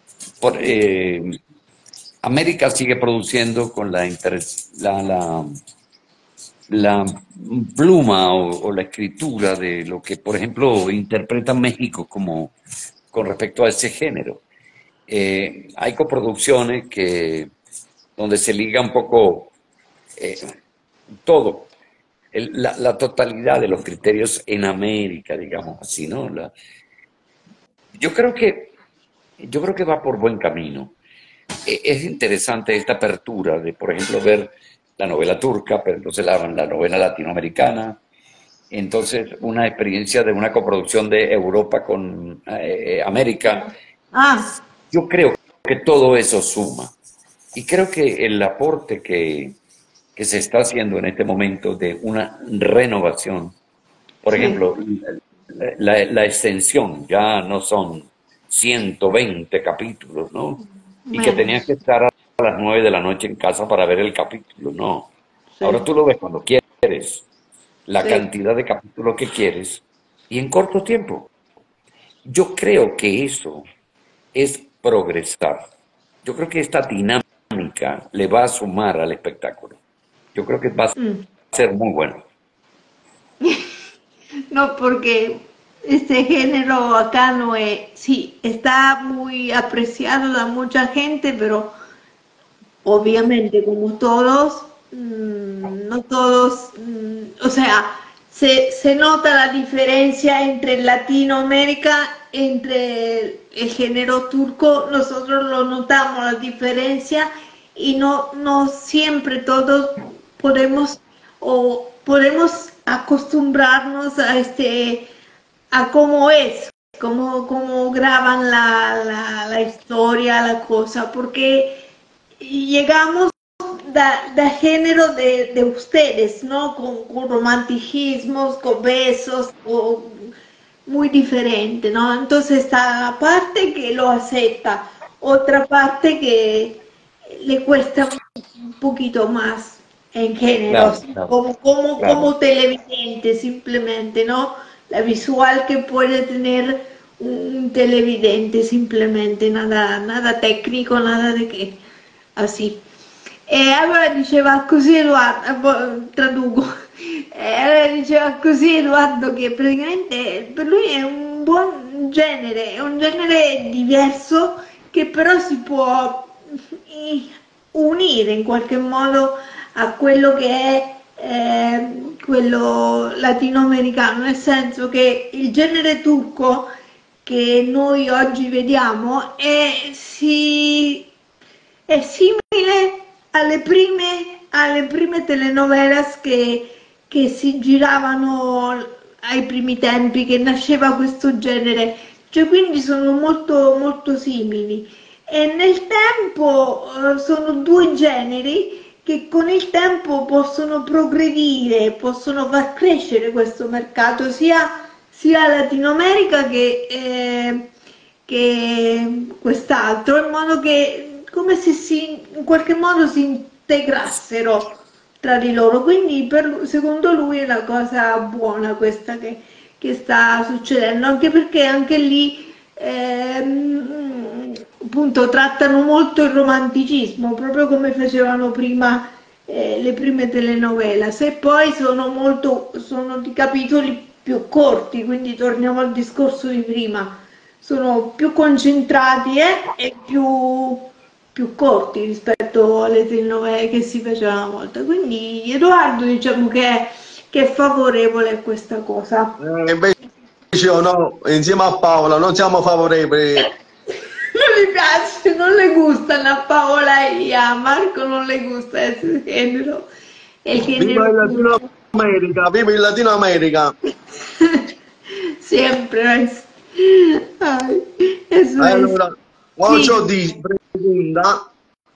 América sigue produciendo con la pluma o la escritura de lo que, por ejemplo, interpreta México con respecto a ese género. Hay coproducciones donde se liga un poco, todo, la totalidad de los criterios en América, digamos así, ¿no? Yo creo que, yo creo que va por buen camino. Es interesante esta apertura de, por ejemplo, ver la novela turca, pero entonces la novela latinoamericana, entonces una experiencia de una coproducción de Europa con América. Ah, Yo creo que todo eso suma. Y creo que el aporte que se está haciendo en este momento de una renovación, por sí, ejemplo, la extensión, ya no son 120 capítulos, ¿no? Y que tenías menos, que estar a las 9 de la noche en casa para ver el capítulo, no. Ahora sí, tú lo ves cuando quieres, la sí. cantidad de capítulos que quieres y en corto tiempo. Yo creo que eso es progresar. Yo creo que esta dinámica le va a sumar al espectáculo. Yo creo que va a Mm. ser muy bueno. No, porque este género acá no es, sí, está muy apreciado de mucha gente, pero obviamente como todos, no todos, o sea, se nota la diferencia entre Latinoamérica, entre el género turco, nosotros lo notamos la diferencia y no siempre todos podemos o podemos acostumbrarnos a a cómo es, cómo graban la historia, la cosa, porque llegamos da género de ustedes, ¿no? Con romanticismos, con besos, muy diferente, ¿no? Entonces está parte que lo acepta, otra parte que le cuesta un poquito más en género, Claro, ¿sí? claro, Como claro. televidente simplemente, ¿no? La visual que puede tener un televidente simplemente, nada técnico, nada de che, así. E allora diceva così Edoardo, traduco, e allora diceva così Edoardo che praticamente per lui è un buon genere, è un genere diverso che però si può unire in qualche modo a quello che è quello latinoamericano, nel senso che il genere turco che noi oggi vediamo è simile alle prime telenovelas che si giravano ai primi tempi, che nasceva questo genere, cioè quindi sono molto simili. E nel tempo sono due generi che con il tempo possono progredire, possono far crescere questo mercato sia Latino America che quest'altro, in modo che come se in qualche modo si integrassero tra di loro. Quindi secondo lui è una cosa buona questa che sta succedendo, anche perché anche lì appunto trattano molto il romanticismo, proprio come facevano prima le prime telenovelas, e poi sono di capitoli più corti, quindi torniamo al discorso di prima, sono più concentrati e più corti rispetto alle telenovele che si facevano una volta. Quindi Edoardo diciamo che è favorevole a questa cosa. Invece io no, insieme a Paola non siamo favorevoli. Non gli piace, non le gusta a Paola e a Marco non le gusta ese género, el Viva género il Latino turco. America, viva il Latino America. Siempre es. Ay, eso es. Allora, Sí, Ocio di Brekunda,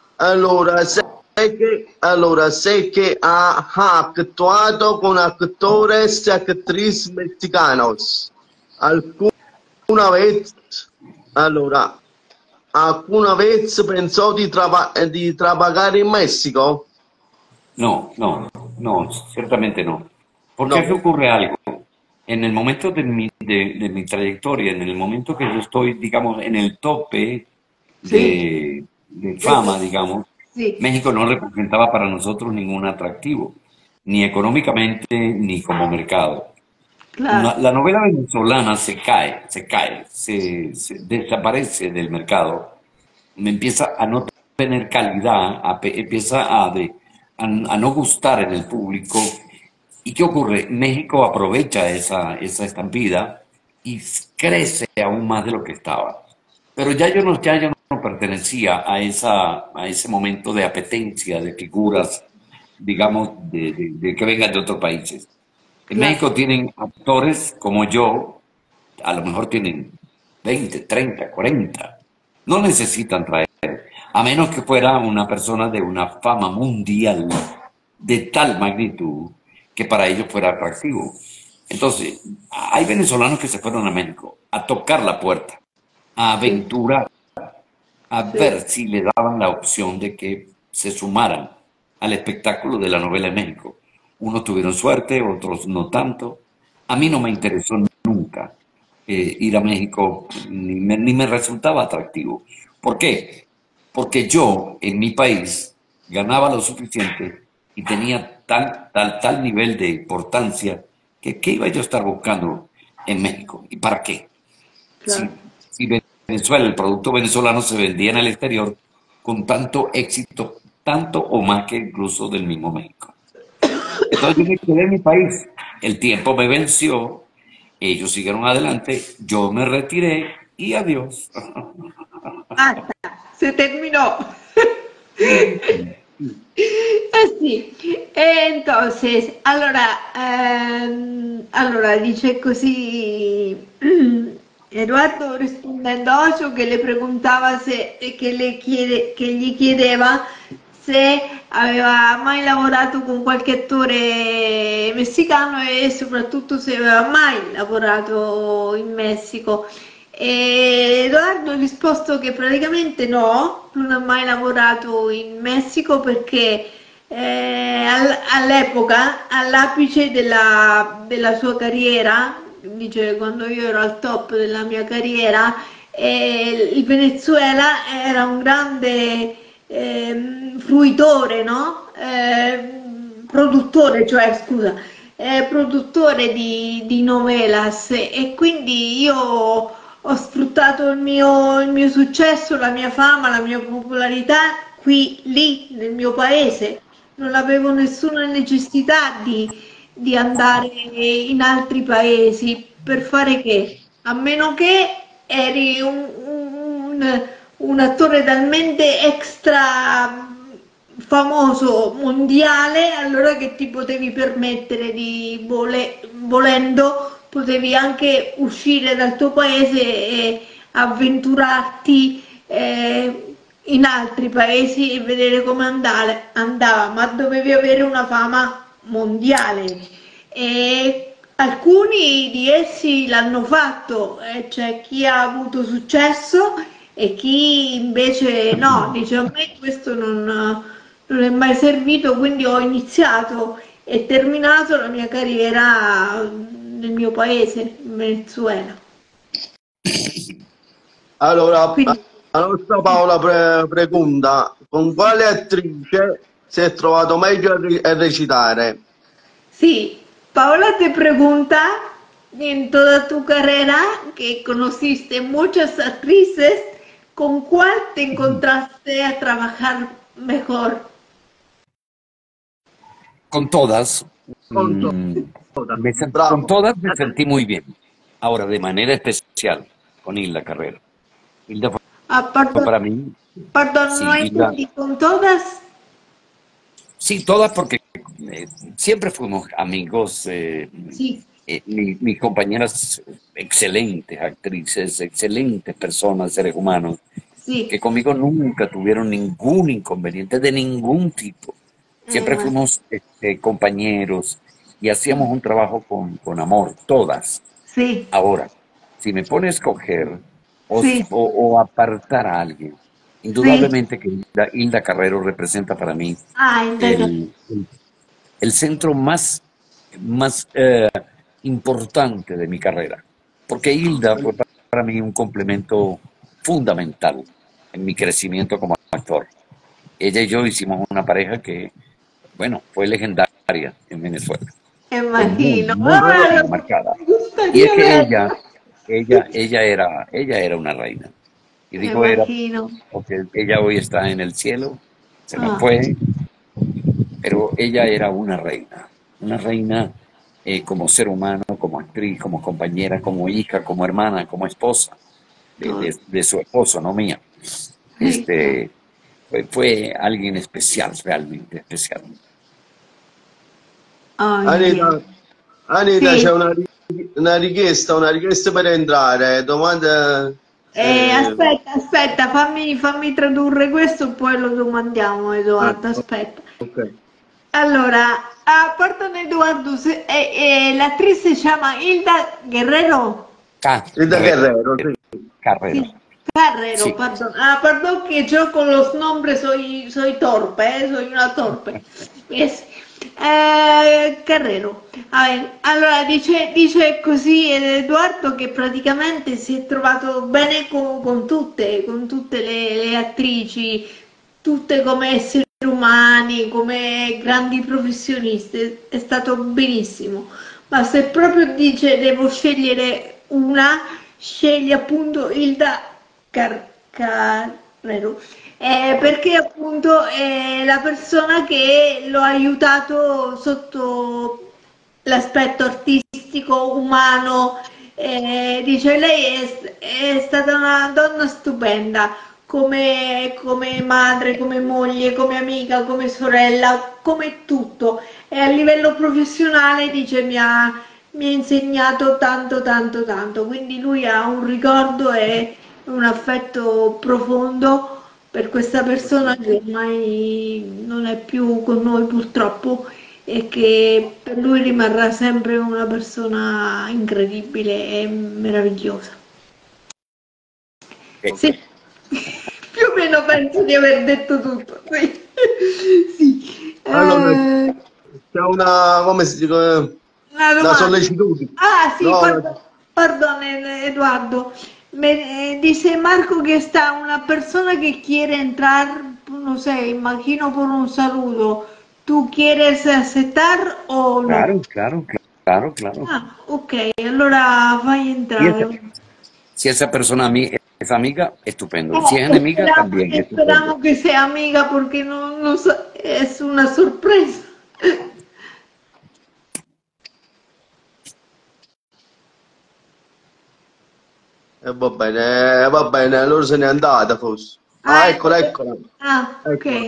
allora, sé que ha actuado con actores y actrices mexicanos. Alguna vez, allora, alguna vez pensó di trabajar en México? No, no, no, ciertamente no. Porque aquí No. ocurre algo. En el momento de mi trayectoria, en el momento que yo estoy, digamos, en el tope sí, de fama, digamos, sí, México no representaba para nosotros ningún atractivo, ni económicamente ni como mercado. claro, La novela venezolana se desaparece del mercado, empieza a no tener calidad, empieza a a no gustar en el público. ¿Y qué ocurre? México aprovecha esa estampida y crece aún más de lo que estaba. Pero ya yo no pertenecía a ese momento de apetencia de figuras, digamos, de que vengan de otros países. En Claro, México tienen actores como yo, a lo mejor tienen 20, 30, 40. No necesitan traer, a menos que fuera una persona de una fama mundial de tal magnitud que para ellos fuera atractivo. Entonces, hay venezolanos que se fueron a México a tocar la puerta, a sí, aventurar, a sí, ver si le daban la opción de que se sumaran al espectáculo de la novela en México. Unos tuvieron suerte, otros no tanto. A mí no me interesó nunca ir a México, ni me resultaba atractivo. ¿Por qué? Porque yo en mi país ganaba lo suficiente y tenía tal nivel de importancia que ¿qué iba yo a estar buscando en México? ¿Y para qué? claro. Si Venezuela, el producto venezolano se vendía en el exterior con tanto éxito, tanto o más que incluso del mismo México. Entonces yo me quedé en mi país, el tiempo me venció, ellos siguieron adelante, yo me retiré y adiós. Basta, se terminó. Sì, e entonces, allora dice così, Eduardo rispondendo a Osho che le preguntava se, che gli chiedeva se aveva mai lavorato con qualche attore messicano e soprattutto se aveva mai lavorato in Messico. E Edoardo ha risposto che praticamente no, non ha mai lavorato in Messico perché all'epoca, all'apice della sua carriera, dice quando io ero al top della mia carriera, il Venezuela era un grande fruitore, no? Produttore, cioè scusa, produttore di novelas e quindi io ho sfruttato il mio successo, la mia fama, la mia popolarità qui, lì, nel mio paese. Non avevo nessuna necessità di andare in altri paesi per fare che, a meno che eri un attore talmente extra famoso mondiale, allora che ti potevi permettere di volendo, potevi anche uscire dal tuo paese e avventurarti in altri paesi e vedere come andava, ma dovevi avere una fama mondiale. E alcuni di essi l'hanno fatto, c'è chi ha avuto successo e chi invece no, dice a me questo non è mai servito, quindi ho iniziato e terminato la mia carriera nel mio paese, in Venezuela. Allora, Quindi, la nostra Paola pregunta, con quale attrice si è trovato meglio a recitare? sí, Paola te pregunta, en toda tu carrera, que conociste muchas actrices, ¿con cuál te encontraste a trabajar mejor? Con todas, Con mm, todas. con Bravo. todas me sentí muy bien. Ahora, de manera especial, con Hilda Carrero. Hilda Ah, fue perdón, para mí, perdón, no sí, Hilda. entendí, ¿con todas? Sí, todas porque siempre fuimos amigos, Sí, mis compañeras excelentes actrices, excelentes personas, seres humanos, que sí, conmigo nunca tuvieron ningún inconveniente de ningún tipo. Siempre más, fuimos compañeros y hacíamos un trabajo con amor, todas. sí, Ahora, si me pone a escoger sí, o apartar a alguien, sí. indudablemente que Hilda Carrero representa para mí Ah, entonces, el, el centro más importante de mi carrera, porque Hilda fue para mí un complemento fundamental en mi crecimiento como actor. Ella y yo hicimos una pareja que, bueno, fue legendaria en Venezuela. Fue imagino. muy Ah, marcada. me Y es gustaría que verlo. ella era una reina. Y Me digo era imagino. porque ella hoy está en el cielo, se nos Ah, fue, pero ella era una reina como ser humano, como actriz, como compañera, como hija, como hermana, como esposa de su esposo, no mía. Sì, Este, fue alguien especial, realmente especial. Anita, niente. Anita, c'è Sì. una richiesta per entrare. Domanda. Aspetta, fammi tradurre questo, poi lo domandiamo, Edoardo, aspetta. Ok. Allora, pardon Edoardo, l'attrice si chiama Hilda Guerrero. Il da Carrero, Guerrero, sì. Carrero, Sí, Carrero, sí. perdón. Perdón que yo con los nombres soy torpe, soy una torpe. Es, Carrero. A ver, allora dice così Edoardo che praticamente si è trovato bene con tutte le attrici, tutte come esseri umani, come grandi professioniste, è stato benissimo. Ma se proprio dice devo scegliere una, scegli appunto Hilda Carrero, perché appunto è la persona che lo ha aiutato sotto l'aspetto artistico, umano. Dice lei è stata una donna stupenda come madre, come moglie, come amica, come sorella, come tutto. E a livello professionale dice mi ha insegnato tanto, tanto, tanto. Quindi lui ha un ricordo e un affetto profondo per questa persona che ormai non è più con noi purtroppo e che per lui rimarrà sempre una persona incredibile e meravigliosa. Sì, più o meno penso di aver detto tutto. Sì. Sì. Allora, c'è una, come si dice, Una una domanda. sollecitudine. Ah, sí, No, perdón, Eduardo. Dice Marco que está una persona que quiere entrar, no sé, imagino por un saludo. ¿Tú quieres aceptar o no? Claro, claro, claro, claro. Ah, ok, allora fai Y esa, entrare. si esa persona es amiga, estupendo. Si es enemiga, también estupendo. Esperamos que sea amiga porque es una sorpresa. va bene, allora se n'è andata forse. Ah, Ah, eccola, eccola. ok. Eccola.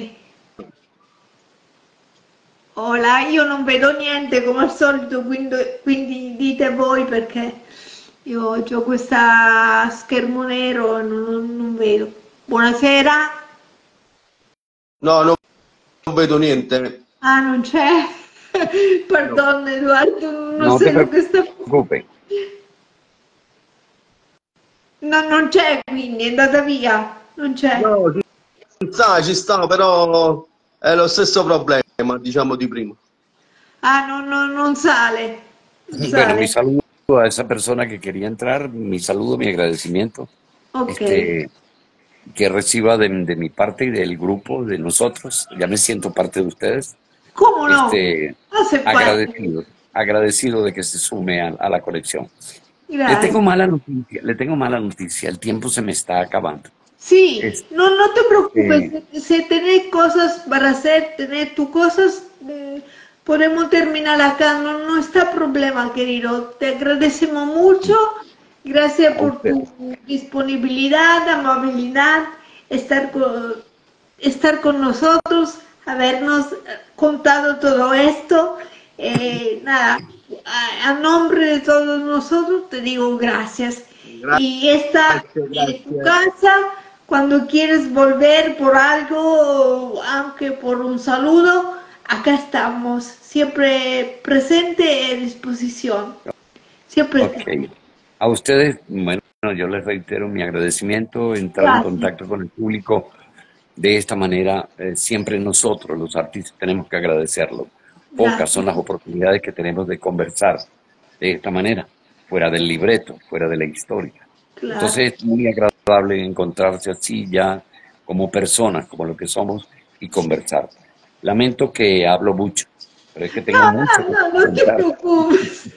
Hola, io non vedo niente come al solito, quindi dite voi perché io ho questa schermo nero e non vedo. Buonasera. No, non vedo niente. Ah, non c'è? No, Pardon, Edoardo, non No te so lo che sta... preocupes. No, non c'è quindi, è andata via, non c'è. no, ci sta, però è lo stesso problema, diciamo, di prima. Ah, non sale, non Bueno, mi sale. saludo a esa persona que quería entrar, mi saludo, mi agradecimiento, Ok. este, que reciba de mi parte y del grupo, de nosotros, ya me siento parte de ustedes, Come no? este, Hace parte. agradecido de que se sume a la colección. Grazie. Le tengo mala noticia, el tiempo se me está acabando. Sí, Este, no te preocupes, si tenés cosas para hacer, tenés tus cosas, podemos terminar acá, no está problema, querido. Te agradecemos mucho, gracias a por ustedes. tu disponibilidad, amabilidad, estar con nosotros, habernos contado todo esto. Nada, a nombre de todos nosotros te digo gracias. Y esta es tu Grazie. casa. Cuando quieres volver por algo, aunque por un saludo, acá estamos, siempre presente y a disposición. Siempre Ok. estamos. A ustedes, bueno, yo les reitero mi agradecimiento, entrar en Gracias. contacto con el público de esta manera. Siempre nosotros, los artistas, tenemos que agradecerlo. Pocas son Gracias. las oportunidades que tenemos de conversar de esta manera, fuera del libreto, fuera de la historia. Claro. Entonces es muy agradable encontrarse así ya como personas, como lo que somos, y conversar. Lamento que hablo mucho, pero es que tengo mucho que No te contar. preocupes.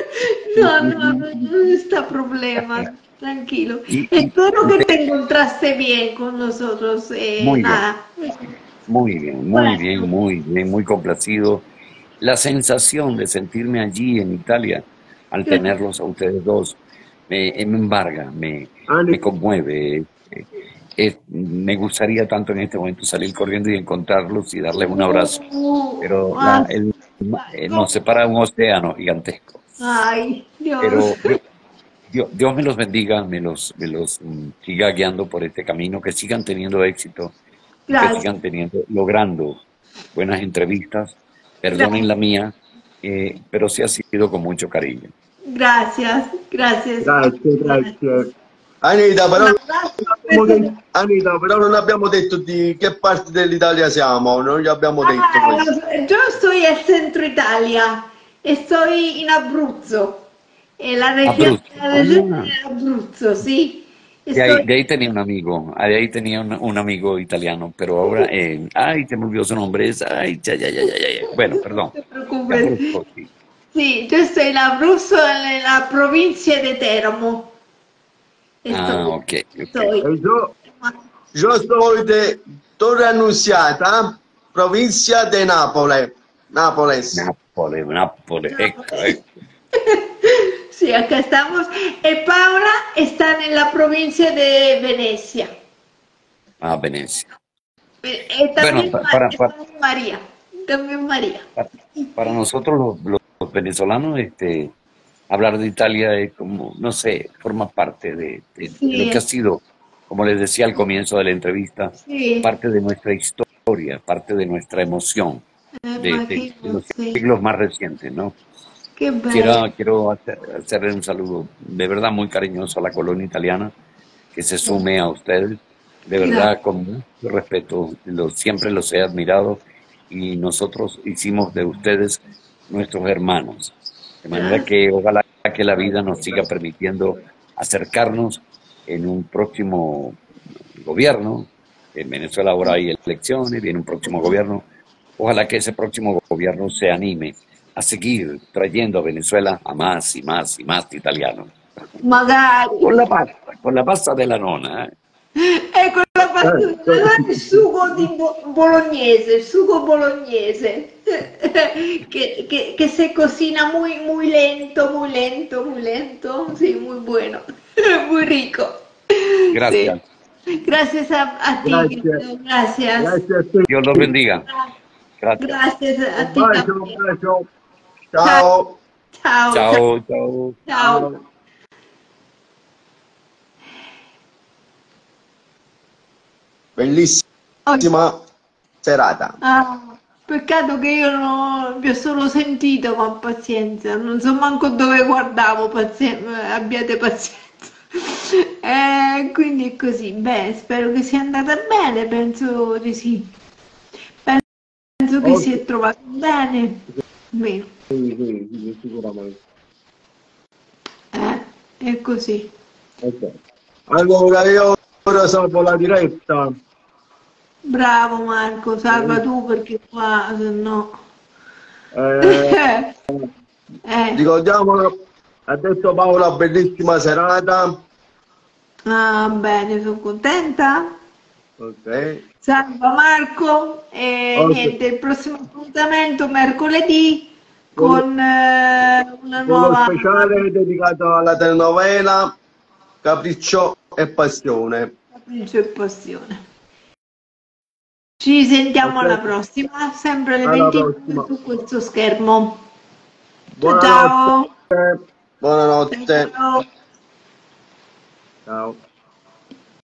No está problema. Tranquilo. Y, y- Espero y que te encontraste bien con nosotros. muy bien. Nada. Muy bien, muy bien, muy bien, muy complacido. La sensación de sentirme allí en Italia al tenerlos a ustedes dos me embarga, me Ani- conmueve. Me gustaría tanto en este momento salir corriendo y encontrarlos y darles un abrazo, pero nos separa un océano gigantesco. Ay, Dios. Pero Dios me los bendiga, me los siga guiando por este camino, que sigan teniendo éxito y que Gracias, sigan logrando buenas entrevistas. Perdonen gracias, la mía, pero sí ha sido con mucho cariño. gracias, gracias. Grazie, grazie. Anita, Un però abrazo. Anita, però non abbiamo detto di che parte dell'Italia siamo, non gli abbiamo detto questo. Yo estoy en Centro Italia, estoy en Abruzzo, en Abruzzo. la región de Abruzzo, sí. De Estoy, ahí tenía un amigo, de ahí tenía un amigo italiano, pero ahora, ay, se me olvidó su nombre, ay, ya, ya, ya, ya, ya, ya. Bueno, no perdón, te de preocupes. Abruzzo, sí. Sí, yo estoy en Abruzzo, en la provincia de Teramo. Ah, Estoy, ok, ok. estoy. E io sono di Torre Annunziata, provincia di Napoli, Napoles. Nápoles, Nápoles, ecco. Sí, acá estamos. Paola están en la provincia de Venecia. Ah, Venecia. Bueno, También, también María. También María. pa- para nosotros los venezolanos, hablar de Italia es como, no sé, forma parte de lo Sí, que ha sido, como les decía al comienzo de la entrevista, sí, parte de nuestra historia, parte de nuestra emoción me de imagino, los sí. siglos más recientes, ¿no? Qué bello. Quiero hacerle un saludo de verdad muy cariñoso a la colonia italiana, que se sume a ustedes, de verdad Gracias. con mucho respeto, siempre los he admirado y nosotros hicimos de ustedes nuestros hermanos, de manera Gracias. que ojalá que la vida nos siga permitiendo acercarnos en un próximo gobierno. En Venezuela ahora hay elecciones, viene un próximo gobierno. Ojalá que ese próximo gobierno se anime a seguir trayendo a Venezuela a más y más y más italianos. Magari. Con la pasta della nonna, eh? Ecco la pasta di banana, il sugo di bolognese, il sugo bolognese, que se cocina muy, muy lento, muy lento, muy lento, sí, muy bueno, muy rico. Sí. Gracias. Gracias a ti, Grazie, querido, gracias. grazie a tutti. Dios los bendiga. Gracias. Gracias a Un ti bacio, un también. bacio. Chao, Ciao. chao, chao, Chao, chao. chao. Ciao. Oh, Bellissima serata. ah, peccato che io non vi ho solo sentito con pazienza, non so manco dove guardavo, abbiate pazienza. Quindi è così, beh, spero che sia andata bene, penso di sì. Penso che si Ok, è trovato bene, almeno, sì, sicuramente. è così. Ok. Allora io ora salvo la diretta. Bravo Marco, salva tu perché qua se no... Eh, Eh, ricordiamolo, ha detto Paola, bellissima serata. ah, bene, sono contenta. Ok. Salve Marco e Ok. niente, il prossimo appuntamento mercoledì Con, con una con lo nuova speciale dedicato alla telenovela Capriccio e Passione. Capriccio e Passione. Ci sentiamo alla Ok. prossima, sempre alle Alla 22 prossima. su questo schermo. Ciao Buonanotte. ciao. Buonanotte. Ciao. Ciao.